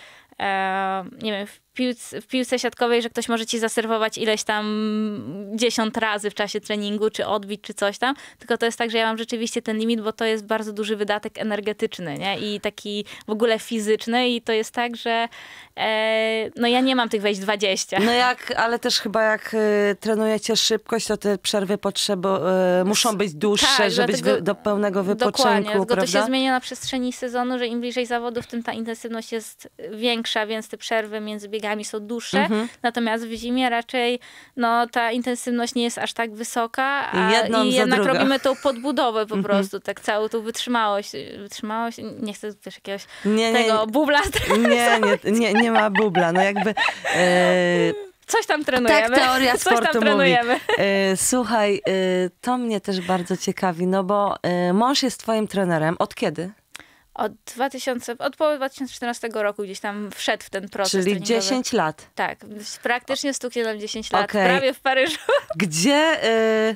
e, nie wiem, w piłce, w piłce siatkowej, że ktoś może ci zaserwować ileś tam dziesiąt razy w czasie treningu, czy odbić, czy coś tam, tylko to jest tak, że ja mam rzeczywiście ten limit, bo to jest bardzo duży wydatek energetyczny, nie? I taki w ogóle fizyczny i to jest tak, że e, no ja nie mam tych wejść dwadzieścia. No jak, ale też chyba jak y, trenujecie szybkość, to te przerwy potrzebo, y, muszą być dłuższe, Tak, żeby być dlatego- wy, do pełnego wypoczynku, Dokładnie, tylko to się prawda? zmienia na przestrzeni sezonu, że im bliżej zawodów, tym ta intensywność jest większa, więc te przerwy między biegami są dłuższe. Mhm. Natomiast w zimie raczej no, ta intensywność nie jest aż tak wysoka, a Jedną i za jednak drugą. robimy tą podbudowę po prostu, tak całą tą wytrzymałość. Wytrzymałość, nie chcę też jakiegoś Nie, nie, tego bubla, nie, nie, nie, nie ma bubla. No jakby... y, coś tam trenujemy. Tak teoria coś sportu tam mówi. trenujemy. E, Słuchaj, e, to mnie też bardzo ciekawi, no bo e, mąż jest twoim trenerem. Od kiedy? Od, dwa tysiące, od połowy dwa tysiące czternastego roku gdzieś tam wszedł w ten proces Czyli treningowy. dziesięć lat. Tak, praktycznie stuknie nam dziesięć lat, Okej. prawie w Paryżu. Gdzie... E,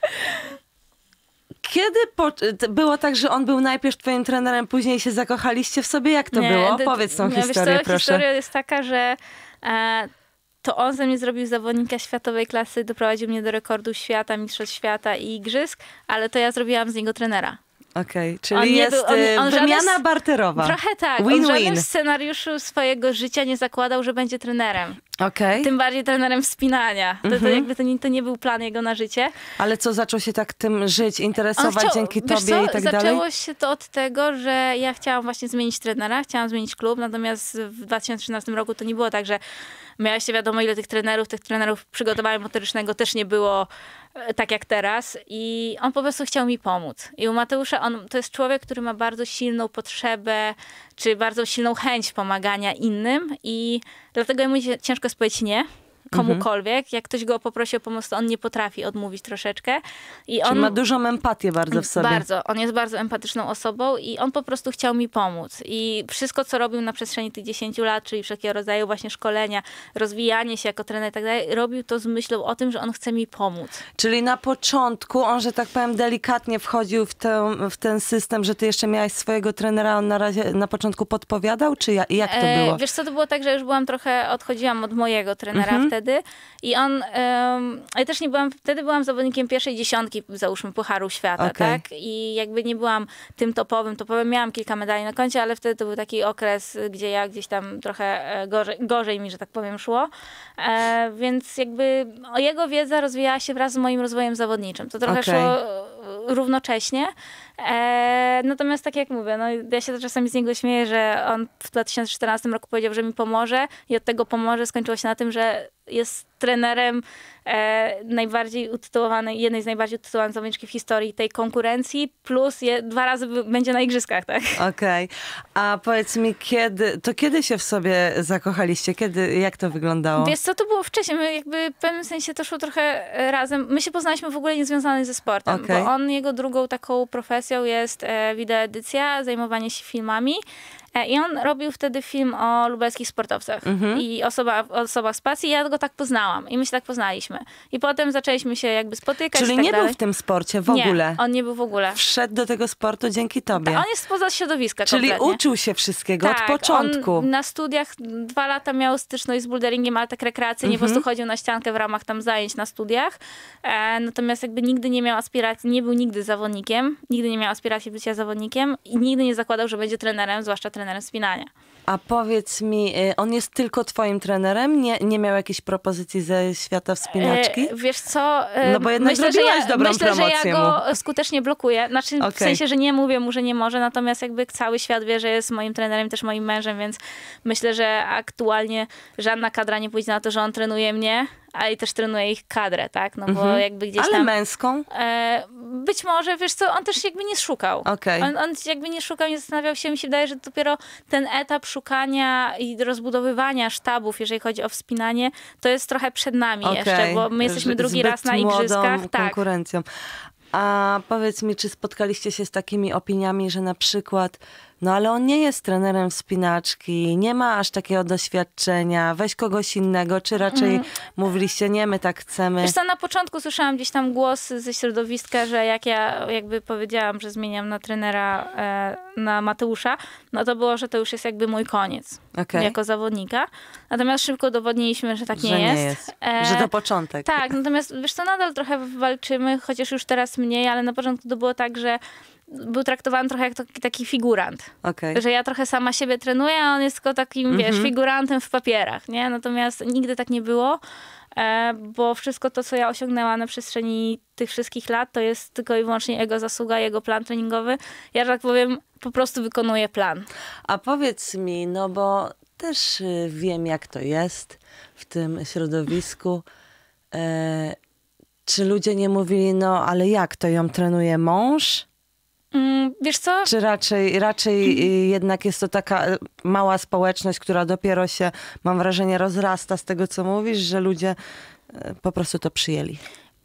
kiedy po, t- było tak, że on był najpierw twoim trenerem, później się zakochaliście w sobie? Jak to Nie, było? d- Powiedz tą no, wiesz historię, co, proszę. Historia jest taka, że e, to on ze mnie zrobił zawodnika światowej klasy, doprowadził mnie do rekordu świata, mistrzostw świata i igrzysk, ale to ja zrobiłam z niego trenera. Okej, On czyli nie jest był- on- e, on wymiana żaden- barterowa. Trochę tak. On w Win-win. żadnym scenariuszu swojego życia nie zakładał, że będzie trenerem. Okej, Tym bardziej trenerem wspinania. To, to Mhm. jakby to nie, to nie był plan jego na życie. ale co, zaczął się tak tym żyć, On interesować chciał- dzięki wiesz tobie co, i tak zaczęło dalej? się to od tego, że ja chciałam właśnie zmienić trenera, chciałam zmienić klub, natomiast w dwa tysiące trzynastym roku to nie było tak, że miałaś wiadomo ile tych trenerów, tych trenerów przygotowania motorycznego też nie było e, tak jak teraz i on po prostu chciał mi pomóc. I u Mateusza on to jest człowiek, który ma bardzo silną potrzebę, czy bardzo silną chęć pomagania innym i dlatego mu ciężko jest powiedzieć nie. komukolwiek. Jak ktoś go poprosi o pomoc, to on nie potrafi odmówić troszeczkę. I Czyli on ma dużą empatię bardzo w sobie. Bardzo. On jest bardzo empatyczną osobą i on po prostu chciał mi pomóc. I wszystko, co robił na przestrzeni tych dziesięciu lat, czyli wszelkiego rodzaju właśnie szkolenia, rozwijanie się jako trener i tak dalej, robił to z myślą o tym, że on chce mi pomóc. Czyli na początku on, że tak powiem, delikatnie wchodził w, tę, w ten system, że ty jeszcze miałaś swojego trenera, on na razie na początku podpowiadał, czy ja, jak to było? E, wiesz co, to było tak, że już byłam trochę, odchodziłam od mojego trenera Mhm. wtedy i on, um, ja też nie byłam, wtedy byłam zawodnikiem pierwszej dziesiątki, załóżmy, Pucharu Świata, Okay. tak? I jakby nie byłam tym topowym, topowym, miałam kilka medali na koncie, ale wtedy to był taki okres, gdzie ja gdzieś tam trochę gorzej, gorzej mi, że tak powiem, szło. E, więc jakby o jego wiedza rozwijała się wraz z moim rozwojem zawodniczym. To trochę Okay. szło równocześnie. E, natomiast tak jak mówię, no, ja się czasami z niego śmieję, że on w dwa tysiące czternastym roku powiedział, że mi pomoże i od tego pomoże skończyło się na tym, że jest trenerem e, najbardziej utytułowanej, jednej z najbardziej utytułowanych zawodniczki w historii tej konkurencji, plus je, dwa razy b- będzie na igrzyskach, tak? Okej. Okay. A powiedz mi, kiedy, to kiedy się w sobie zakochaliście? Kiedy, jak to wyglądało? Wiesz co, to było wcześniej, my jakby w pewnym sensie to szło trochę razem. My się poznaliśmy w ogóle niezwiązane ze sportem, Okay. bo on, jego drugą taką profesją jest e, wideoedycja, zajmowanie się filmami. I on robił wtedy film o lubelskich sportowcach Mhm. i osoba, osobach z pasji. Ja go tak poznałam i my się tak poznaliśmy. I potem zaczęliśmy się jakby spotykać. Czyli i tak nie dalej. był w tym sporcie w nie, ogóle? on nie był w ogóle. Wszedł do tego sportu dzięki tobie. Ta, on jest spoza środowiska Czyli kompletnie. uczył się wszystkiego Tak, od początku. On na studiach dwa lata miał styczność z boulderingiem, ale tak rekreacyjnie, Mhm. po prostu chodził na ściankę w ramach tam zajęć na studiach. E, natomiast jakby nigdy nie miał aspiracji, nie był nigdy zawodnikiem, nigdy nie miał aspiracji bycia zawodnikiem i nigdy nie zakładał, że będzie trenerem, zwłaszcza trenerem spinania. A powiedz mi, y, on jest tylko twoim trenerem? Nie, nie miał jakiejś propozycji ze świata wspinaczki? E, wiesz co? E, No bo jednak myślę, że zrobiłaś ja, dobrą myślę, że promocję ja go skutecznie blokuję. Znaczy Okay. w sensie, że nie mówię mu, że nie może, natomiast jakby cały świat wie, że jest moim trenerem, też moim mężem, więc myślę, że aktualnie żadna kadra nie pójdzie na to, że on trenuje mnie, a i też trenuje ich kadrę, tak? No bo Mhm. jakby gdzieś Ale tam... męską? E, być może, wiesz co, on też jakby nie szukał. Okej. On, on jakby nie szukał, nie zastanawiał się. Mi się wydaje, że dopiero ten etap szukania i rozbudowywania sztabów, jeżeli chodzi o wspinanie, to jest trochę przed nami Okej. jeszcze, bo my jesteśmy Że- drugi zbyt raz na młodą igrzyskach. Tak. konkurencją. A powiedz mi, czy spotkaliście się z takimi opiniami, że na przykład, no ale on nie jest trenerem wspinaczki, nie ma aż takiego doświadczenia, weź kogoś innego, czy raczej Mhm. mówiliście, nie, my tak chcemy. Wiesz co, na początku słyszałam gdzieś tam głos ze środowiska, że jak ja jakby powiedziałam, że zmieniam na trenera, e, na Mateusza, no to było, że to już jest jakby mój koniec Okej. jako zawodnika. Natomiast szybko udowodniliśmy, że tak nie że jest. nie jest, E, że to początek. Tak, natomiast wiesz co, nadal trochę walczymy, chociaż już teraz mniej, ale na początku to było tak, że był traktowany trochę jak taki, taki figurant. Okej. Że ja trochę sama siebie trenuję, a on jest tylko takim, Mhm. wiesz, figurantem w papierach, nie? Natomiast nigdy tak nie było, e, bo wszystko to, co ja osiągnęłam na przestrzeni tych wszystkich lat, to jest tylko i wyłącznie jego zasługa, jego plan treningowy. Ja, że tak powiem, po prostu wykonuję plan. A powiedz mi, no bo też y, wiem, jak to jest w tym środowisku. E, czy ludzie nie mówili, no ale jak, to ją trenuje mąż? Mm, wiesz co? Czy raczej, raczej y, jednak jest to taka y, mała społeczność, która dopiero się, mam wrażenie, rozrasta z tego, co mówisz, że ludzie y, po prostu to przyjęli?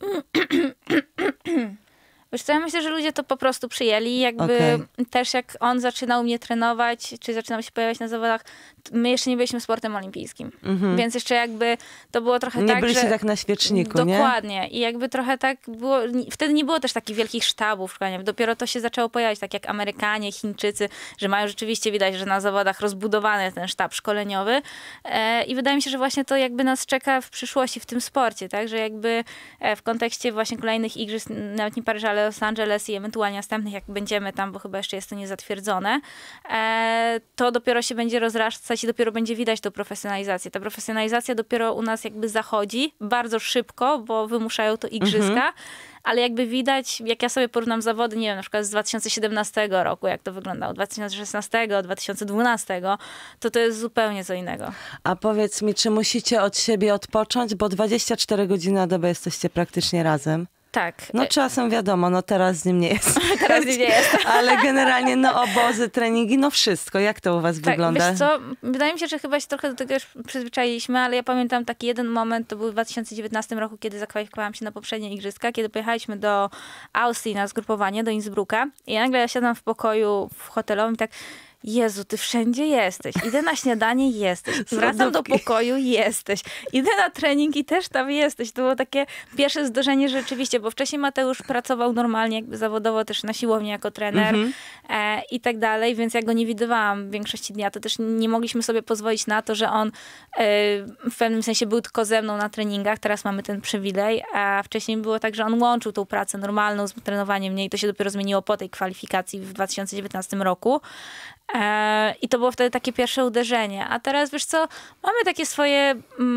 Wiesz co, ja myślę, że ludzie to po prostu przyjęli. Jakby Okej. też jak on zaczynał mnie trenować, czy zaczynał się pojawiać na zawodach, my jeszcze nie byliśmy sportem olimpijskim. Więc jeszcze jakby to było trochę Mhm. Nie tak, byliście że... tak na świeczniku, nie? Dokładnie. I jakby trochę tak było... Wtedy nie było też takich wielkich sztabów szkolenia. Dopiero to się zaczęło pojawiać, tak jak Amerykanie, Chińczycy, że mają rzeczywiście, widać, że na zawodach rozbudowany ten sztab szkoleniowy. E, I wydaje mi się, że właśnie to jakby nas czeka w przyszłości w tym sporcie, tak? Że jakby e, w kontekście właśnie kolejnych igrzysk, nawet nie Paryża, ale Los Angeles i ewentualnie następnych, jak będziemy tam, bo chyba jeszcze jest to niezatwierdzone, e, to dopiero się będzie rozrastać i dopiero będzie widać tą profesjonalizację. Ta profesjonalizacja dopiero u nas jakby zachodzi bardzo szybko, bo wymuszają to igrzyska, Mhm. ale jakby widać, jak ja sobie porównam zawody, nie wiem, na przykład z dwa tysiące siedemnastego roku, jak to wyglądało, dwa tysiące szesnastego, dwa tysiące dwunastego, to to jest zupełnie co innego. A powiedz mi, czy musicie od siebie odpocząć, bo dwadzieścia cztery godziny na dobę jesteście praktycznie razem? Tak. No czasem wiadomo, no teraz z nim nie jest. Teraz nie jest. Ale generalnie no obozy, treningi, no wszystko. Jak to u was Tak, wygląda? wiesz co, wydaje mi się, że chyba się trochę do tego już przyzwyczailiśmy, ale ja pamiętam taki jeden moment, to był w dwa tysiące dziewiętnastym roku, kiedy zakwalifikowałam się na poprzednie igrzyska, kiedy pojechaliśmy do Austrii na zgrupowanie, do Innsbrucka i ja nagle ja siadam w pokoju w hotelowym i tak, Jezu, ty wszędzie jesteś. Idę na śniadanie, jesteś. Wracam do pokoju, jesteś. Idę na trening i też tam jesteś. To było takie pierwsze zdarzenie rzeczywiście, bo wcześniej Mateusz pracował normalnie, jakby zawodowo też na siłowni jako trener mm-hmm. e, i tak dalej, więc ja go nie widywałam w większości dnia. To też nie mogliśmy sobie pozwolić na to, że on e, w pewnym sensie był tylko ze mną na treningach. Teraz mamy ten przywilej, a wcześniej było tak, że on łączył tą pracę normalną z trenowaniem mnie i to się dopiero zmieniło po tej kwalifikacji w dwa tysiące dziewiętnastym roku. I to było wtedy takie pierwsze uderzenie. A teraz, wiesz co, mamy takie swoje,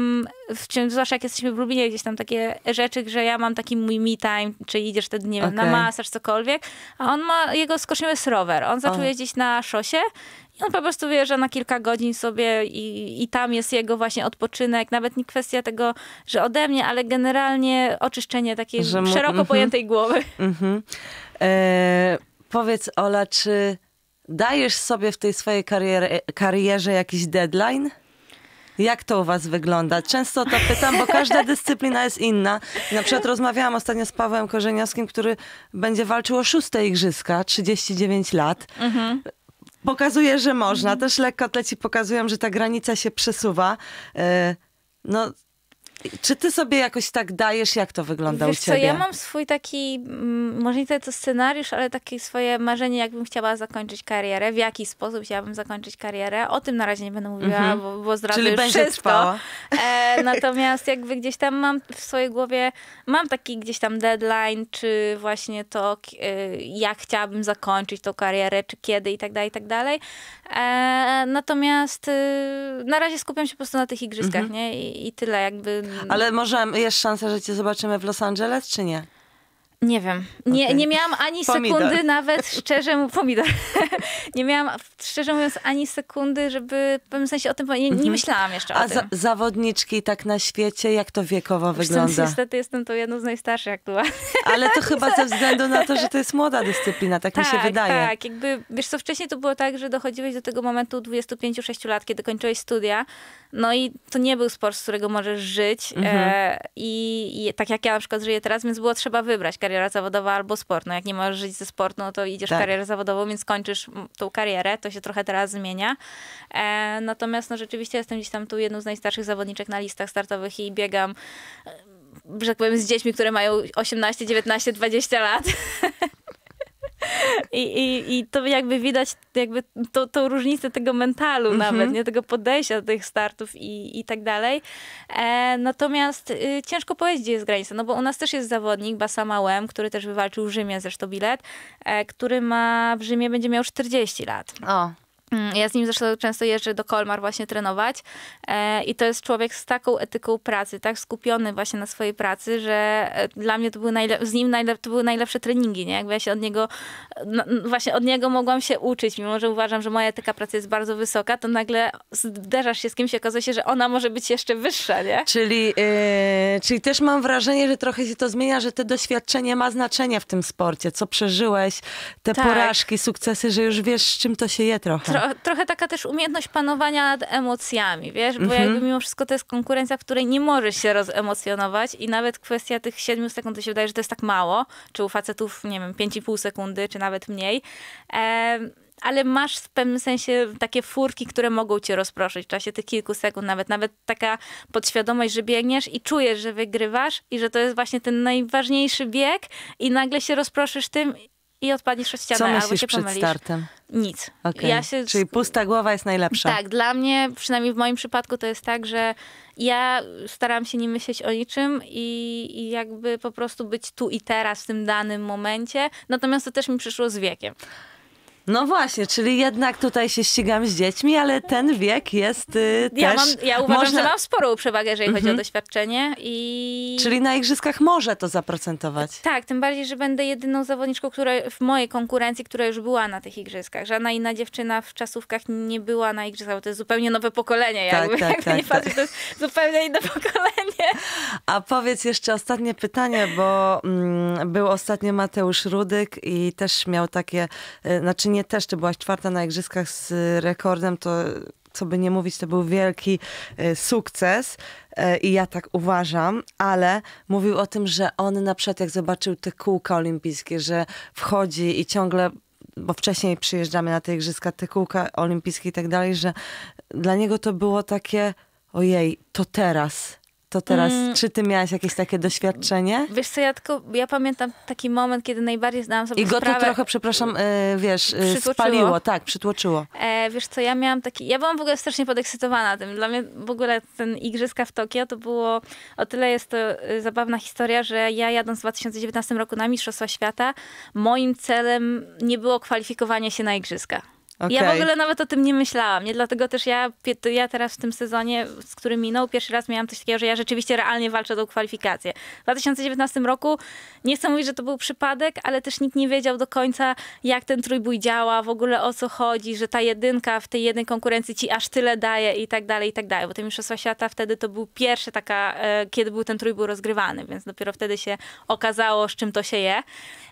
w czym, zwłaszcza jak jesteśmy w Lublinie, gdzieś tam takie rzeczy, że ja mam taki mój me time, czy idziesz wtedy, nie wiem, okay. na masaż, cokolwiek, a on ma, jego skocznią jest rower. On zaczął oh. jeździć na szosie i on po prostu wyjeżdża na kilka godzin sobie i, i tam jest jego właśnie odpoczynek. Nawet nie kwestia tego, że ode mnie, ale generalnie oczyszczenie takiej że szeroko mm-hmm. pojętej głowy. Mm-hmm. E, powiedz, Ola, czy dajesz sobie w tej swojej karierze, karierze jakiś deadline? Jak to u was wygląda? Często to pytam, bo każda dyscyplina jest inna. Na przykład rozmawiałam ostatnio z Pawłem Korzeniowskim, który będzie walczył o szóste igrzyska, trzydzieści dziewięć lat. Mhm. Pokazuje, że można. Też lekkoatleci pokazują, że ta granica się przesuwa. No, czy ty sobie jakoś tak dajesz, jak to wygląda Wiesz u ciebie? co, ja mam swój taki, może nie tyle to scenariusz, ale takie swoje marzenie, jakbym chciała zakończyć karierę, w jaki sposób chciałabym zakończyć karierę. O tym na razie nie będę mówiła, mm-hmm. bo, bo zdradzę Czyli już będzie wszystko. E, natomiast jakby gdzieś tam mam w swojej głowie, mam taki gdzieś tam deadline, czy właśnie to, jak chciałabym zakończyć tą karierę, czy kiedy i tak dalej, i tak dalej. E, natomiast na razie skupiam się po prostu na tych igrzyskach, mm-hmm. nie? I, i tyle jakby. Ale może jest szansa, że cię zobaczymy w Los Angeles, czy nie? Nie wiem. Nie, okay. nie miałam ani pomidor. sekundy nawet, szczerze mówiąc, pomidor. nie miałam, szczerze mówiąc, ani sekundy, żeby w pewnym sensie o tym, nie, nie myślałam jeszcze o A tym. A za, zawodniczki tak na świecie, jak to wiekowo wygląda? Niestety jestem to jedną z najstarszych aktualnie. Ale to chyba ze względu na to, że to jest młoda dyscyplina, tak, tak mi się wydaje. Tak, jakby, wiesz co, wcześniej to było tak, że dochodziłeś do tego momentu dwudziestu pięciu sześciu lat, kiedy kończyłeś studia, no i to nie był sport, z którego możesz żyć mhm. e, i, i tak jak ja na przykład żyję teraz, więc było trzeba wybrać kariera zawodowa albo sport. No jak nie możesz żyć ze sportu, no to idziesz tak. w karierę zawodową, więc kończysz tą karierę. To się trochę teraz zmienia. E, natomiast no rzeczywiście jestem gdzieś tam tu jedną z najstarszych zawodniczek na listach startowych i biegam, że tak powiem, z dziećmi, które mają osiemnaście, dziewiętnaście, dwadzieścia lat. I, i, I to jakby widać jakby to, tą różnicę tego mentalu mm-hmm. nawet, nie? Tego podejścia do tych startów i, i tak dalej. E, natomiast y, ciężko powiedzieć, gdzie jest granica, no bo u nas też jest zawodnik, Bassam Ouem, który też wywalczył w Rzymie zresztą bilet, e, który ma w Rzymie będzie miał czterdzieści lat. O. Ja z nim zresztą często jeżdżę do Kolmar właśnie trenować e, i to jest człowiek z taką etyką pracy, tak skupiony właśnie na swojej pracy, że dla mnie to były najle- z nim najle- to były najlepsze treningi, nie? Jakby ja się od niego, no, właśnie od niego mogłam się uczyć, mimo że uważam, że moja etyka pracy jest bardzo wysoka, to nagle zderzasz się z kimś i okazuje się, że ona może być jeszcze wyższa, nie? Czyli, yy, czyli też mam wrażenie, że trochę się to zmienia, że to doświadczenie ma znaczenie w tym sporcie, co przeżyłeś, te tak. porażki, sukcesy, że już wiesz, z czym to się je trochę. Tro- trochę taka też umiejętność panowania nad emocjami, wiesz, bo mm-hmm. jakby mimo wszystko to jest konkurencja, w której nie możesz się rozemocjonować i nawet kwestia tych siedmiu sekund, to się wydaje, że to jest tak mało, czy u facetów, nie wiem, pięć i pół sekundy, czy nawet mniej. E- ale masz w pewnym sensie takie furki, które mogą cię rozproszyć w czasie tych kilku sekund, nawet nawet taka podświadomość, że biegniesz i czujesz, że wygrywasz i że to jest właśnie ten najważniejszy bieg i nagle się rozproszysz tym i odpadniesz od ściany, Co albo myślisz się przed pomylisz. startem? Nic. Okay. Ja się... Czyli pusta głowa jest najlepsza. Tak, dla mnie, przynajmniej w moim przypadku to jest tak, że ja staram się nie myśleć o niczym i, i jakby po prostu być tu i teraz w tym danym momencie. Natomiast to też mi przyszło z wiekiem. No właśnie, czyli jednak tutaj się ścigam z dziećmi, ale ten wiek jest y, ja też... Mam, ja uważam, można... że mam sporą przewagę, jeżeli chodzi o doświadczenie. I... Czyli na igrzyskach może to zaprocentować. Tak, tym bardziej, że będę jedyną zawodniczką, która w mojej konkurencji, która już była na tych igrzyskach. Żadna inna dziewczyna w czasówkach nie była na igrzyskach, bo to jest zupełnie nowe pokolenie. Tak, jakby, tak, jakby tak, nie tak. patrzeć, to jest zupełnie inne pokolenie. A powiedz jeszcze ostatnie pytanie, bo mm, był ostatnio Mateusz Rudyk i też miał takie, y, znaczy nie też, ty byłaś czwarta na igrzyskach z rekordem, to co by nie mówić, to był wielki y, sukces y, i ja tak uważam, ale mówił o tym, że on na przykład jak zobaczył te kółka olimpijskie, że wchodzi i ciągle, bo wcześniej przyjeżdżamy na te igrzyska, te kółka olimpijskie i tak dalej, że dla niego to było takie, ojej, to teraz... To teraz, mm. czy ty miałaś jakieś takie doświadczenie? Wiesz co, ja tylko, ja pamiętam taki moment, kiedy najbardziej zdałam sobie I go sprawę... to trochę, przepraszam, yy, wiesz, yy, Przytłoczyło. spaliło, tak, przytłoczyło. E, wiesz co, ja miałam taki... Ja byłam w ogóle strasznie podekscytowana tym. Dla mnie w ogóle ten igrzyska w Tokio to było... O tyle jest to y, zabawna historia, że ja jadąc w dwa tysiące dziewiętnastym roku na Mistrzostwa Świata, moim celem nie było kwalifikowanie się na igrzyska. Okay. Ja w ogóle nawet o tym nie myślałam, nie? Dlatego też ja, ja teraz w tym sezonie, z którym minął, pierwszy raz miałam coś takiego, że ja rzeczywiście realnie walczę o tą kwalifikację. W dwa tysiące dziewiętnastym roku, nie chcę mówić, że to był przypadek, ale też nikt nie wiedział do końca, jak ten trójbój działa, w ogóle o co chodzi, że ta jedynka w tej jednej konkurencji ci aż tyle daje i tak dalej, i tak dalej. Bo te Mistrzostwa Świata wtedy to był pierwszy taka, e, kiedy był ten trójbój rozgrywany, więc dopiero wtedy się okazało, z czym to się je.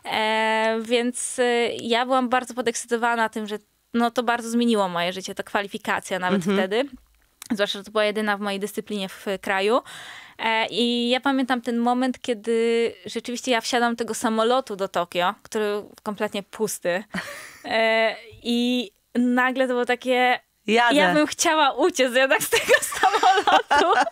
E, więc e, ja byłam bardzo podekscytowana tym, że no to bardzo zmieniło moje życie, ta kwalifikacja nawet mm-hmm. wtedy. Zwłaszcza, że to była jedyna w mojej dyscyplinie w kraju. E, I ja pamiętam ten moment, kiedy rzeczywiście ja wsiadam do tego samolotu do Tokio, który kompletnie pusty. E, I nagle to było takie... Jadę. Ja bym chciała uciec jednak z tego samolotu.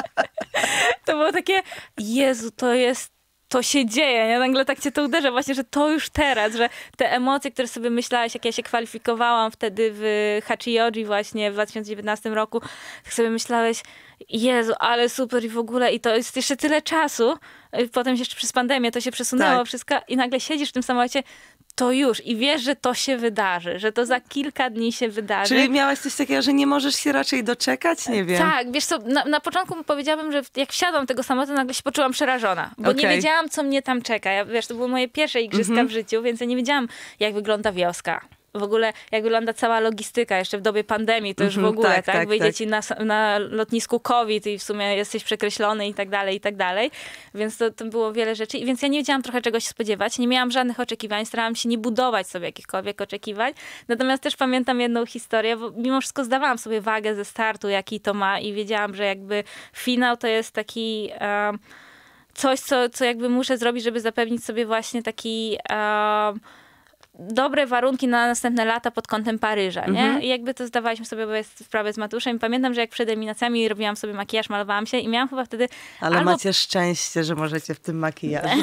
To było takie, Jezu, to jest to się dzieje, nie? Nagle tak cię to uderza właśnie, że to już teraz, że te emocje, które sobie myślałaś, jak ja się kwalifikowałam wtedy w Hachioji właśnie w dwa tysiące dziewiętnastym roku, tak sobie myślałeś, Jezu, ale super i w ogóle i to jest jeszcze tyle czasu, potem jeszcze przez pandemię to się przesunęło tak. wszystko i nagle siedzisz w tym samolocie, to już i wiesz, że to się wydarzy, że to za kilka dni się wydarzy. Czyli miałaś coś takiego, że nie możesz się raczej doczekać? Nie wiem. Tak, wiesz co, na, na początku powiedziałabym, że jak wsiadłam tego samolotu, nagle się poczułam przerażona, bo okay. nie wiedziałam, co mnie tam czeka. Ja, wiesz, to były moje pierwsze igrzyska mm-hmm. w życiu, więc ja nie wiedziałam, jak wygląda wioska. W ogóle, jak wygląda cała logistyka jeszcze w dobie pandemii, to już w ogóle, tak, tak, tak wyjdzie tak. ci na, na lotnisku COVID i w sumie jesteś przekreślony i tak dalej, i tak dalej. Więc to, to było wiele rzeczy. I więc ja nie wiedziałam trochę czego się spodziewać. Nie miałam żadnych oczekiwań, starałam się nie budować sobie jakichkolwiek oczekiwań. Natomiast też pamiętam jedną historię, bo mimo wszystko zdawałam sobie wagę ze startu, jaki to ma i wiedziałam, że jakby finał to jest taki... Um, coś, co, co jakby muszę zrobić, żeby zapewnić sobie właśnie taki... Um, dobre warunki na następne lata pod kątem Paryża, nie? Mm-hmm. I jakby to zdawaliśmy sobie sprawę z Matuszem i pamiętam, że jak przed eliminacjami robiłam sobie makijaż, malowałam się i miałam chyba wtedy... Ale albo... macie szczęście, że możecie w tym makijażu.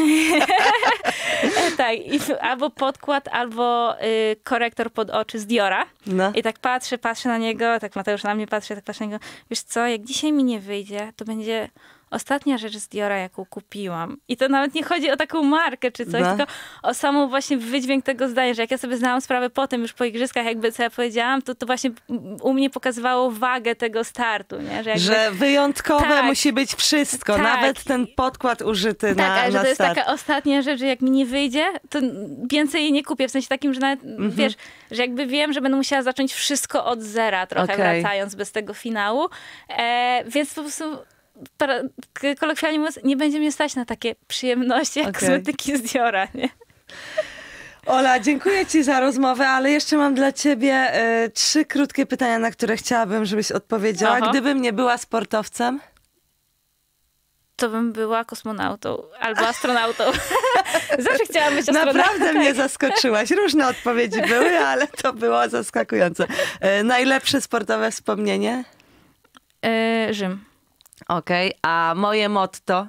Tak, i, albo podkład, albo y, korektor pod oczy z Diora. No. I tak patrzę, patrzę na niego, tak Mateusz na mnie patrzy, tak patrzę na niego. Wiesz co, jak dzisiaj mi nie wyjdzie, to będzie... ostatnia rzecz z Diora, jaką kupiłam. I to nawet nie chodzi o taką markę czy coś, no. tylko o samą właśnie wydźwięk tego zdania, że jak ja sobie zdałam sprawę potem już po igrzyskach, jakby co ja powiedziałam, to to właśnie u mnie pokazywało wagę tego startu. Nie? Że, jakby... że wyjątkowe tak, musi być wszystko, tak. nawet ten podkład użyty tak, na Tak, ale że na to jest start. taka ostatnia rzecz, że jak mi nie wyjdzie, to więcej jej nie kupię. W sensie takim, że nawet, mm-hmm. wiesz, że jakby wiem, że będę musiała zacząć wszystko od zera trochę okay. wracając bez tego finału. E, więc po prostu kolokwialnie mówiąc, nie będzie mnie stać na takie przyjemności jak okay. kosmetyki z Diora, nie? Ola, dziękuję ci za rozmowę, ale jeszcze mam dla ciebie y, trzy krótkie pytania, na które chciałabym, żebyś odpowiedziała. Aha. Gdybym nie była sportowcem? To bym była kosmonautą albo astronautą. Zawsze chciałam być astronautą. Naprawdę tak. mnie zaskoczyłaś. Różne odpowiedzi były, ale to było zaskakujące. Y, najlepsze sportowe wspomnienie? Yy, Rzym. Okej, okay. A moje motto?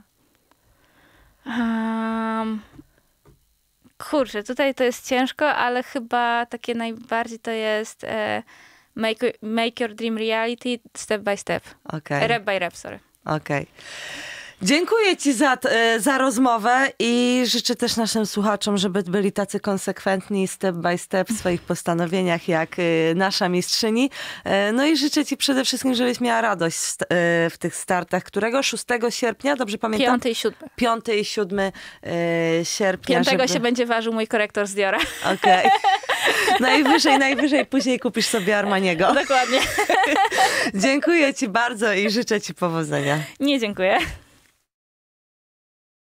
Um, kurczę, tutaj to jest ciężko, ale chyba takie najbardziej to jest e, make, make your dream reality step by step. Okay. Rep by rep, sorry. Okej. Okay. Dziękuję ci za, za rozmowę i życzę też naszym słuchaczom, żeby byli tacy konsekwentni step by step w swoich postanowieniach, jak nasza mistrzyni. No i życzę ci przede wszystkim, żebyś miała radość w tych startach. Którego? szóstego sierpnia? Dobrze pamiętam? Piąty i siódmy. Piąty i siódmy sierpnia. Piątego żeby... się będzie ważył mój korektor z Diora. Okej. Okay. Najwyżej, najwyżej później kupisz sobie Armaniego. Dokładnie. Dziękuję ci bardzo i życzę ci powodzenia. Nie, dziękuję.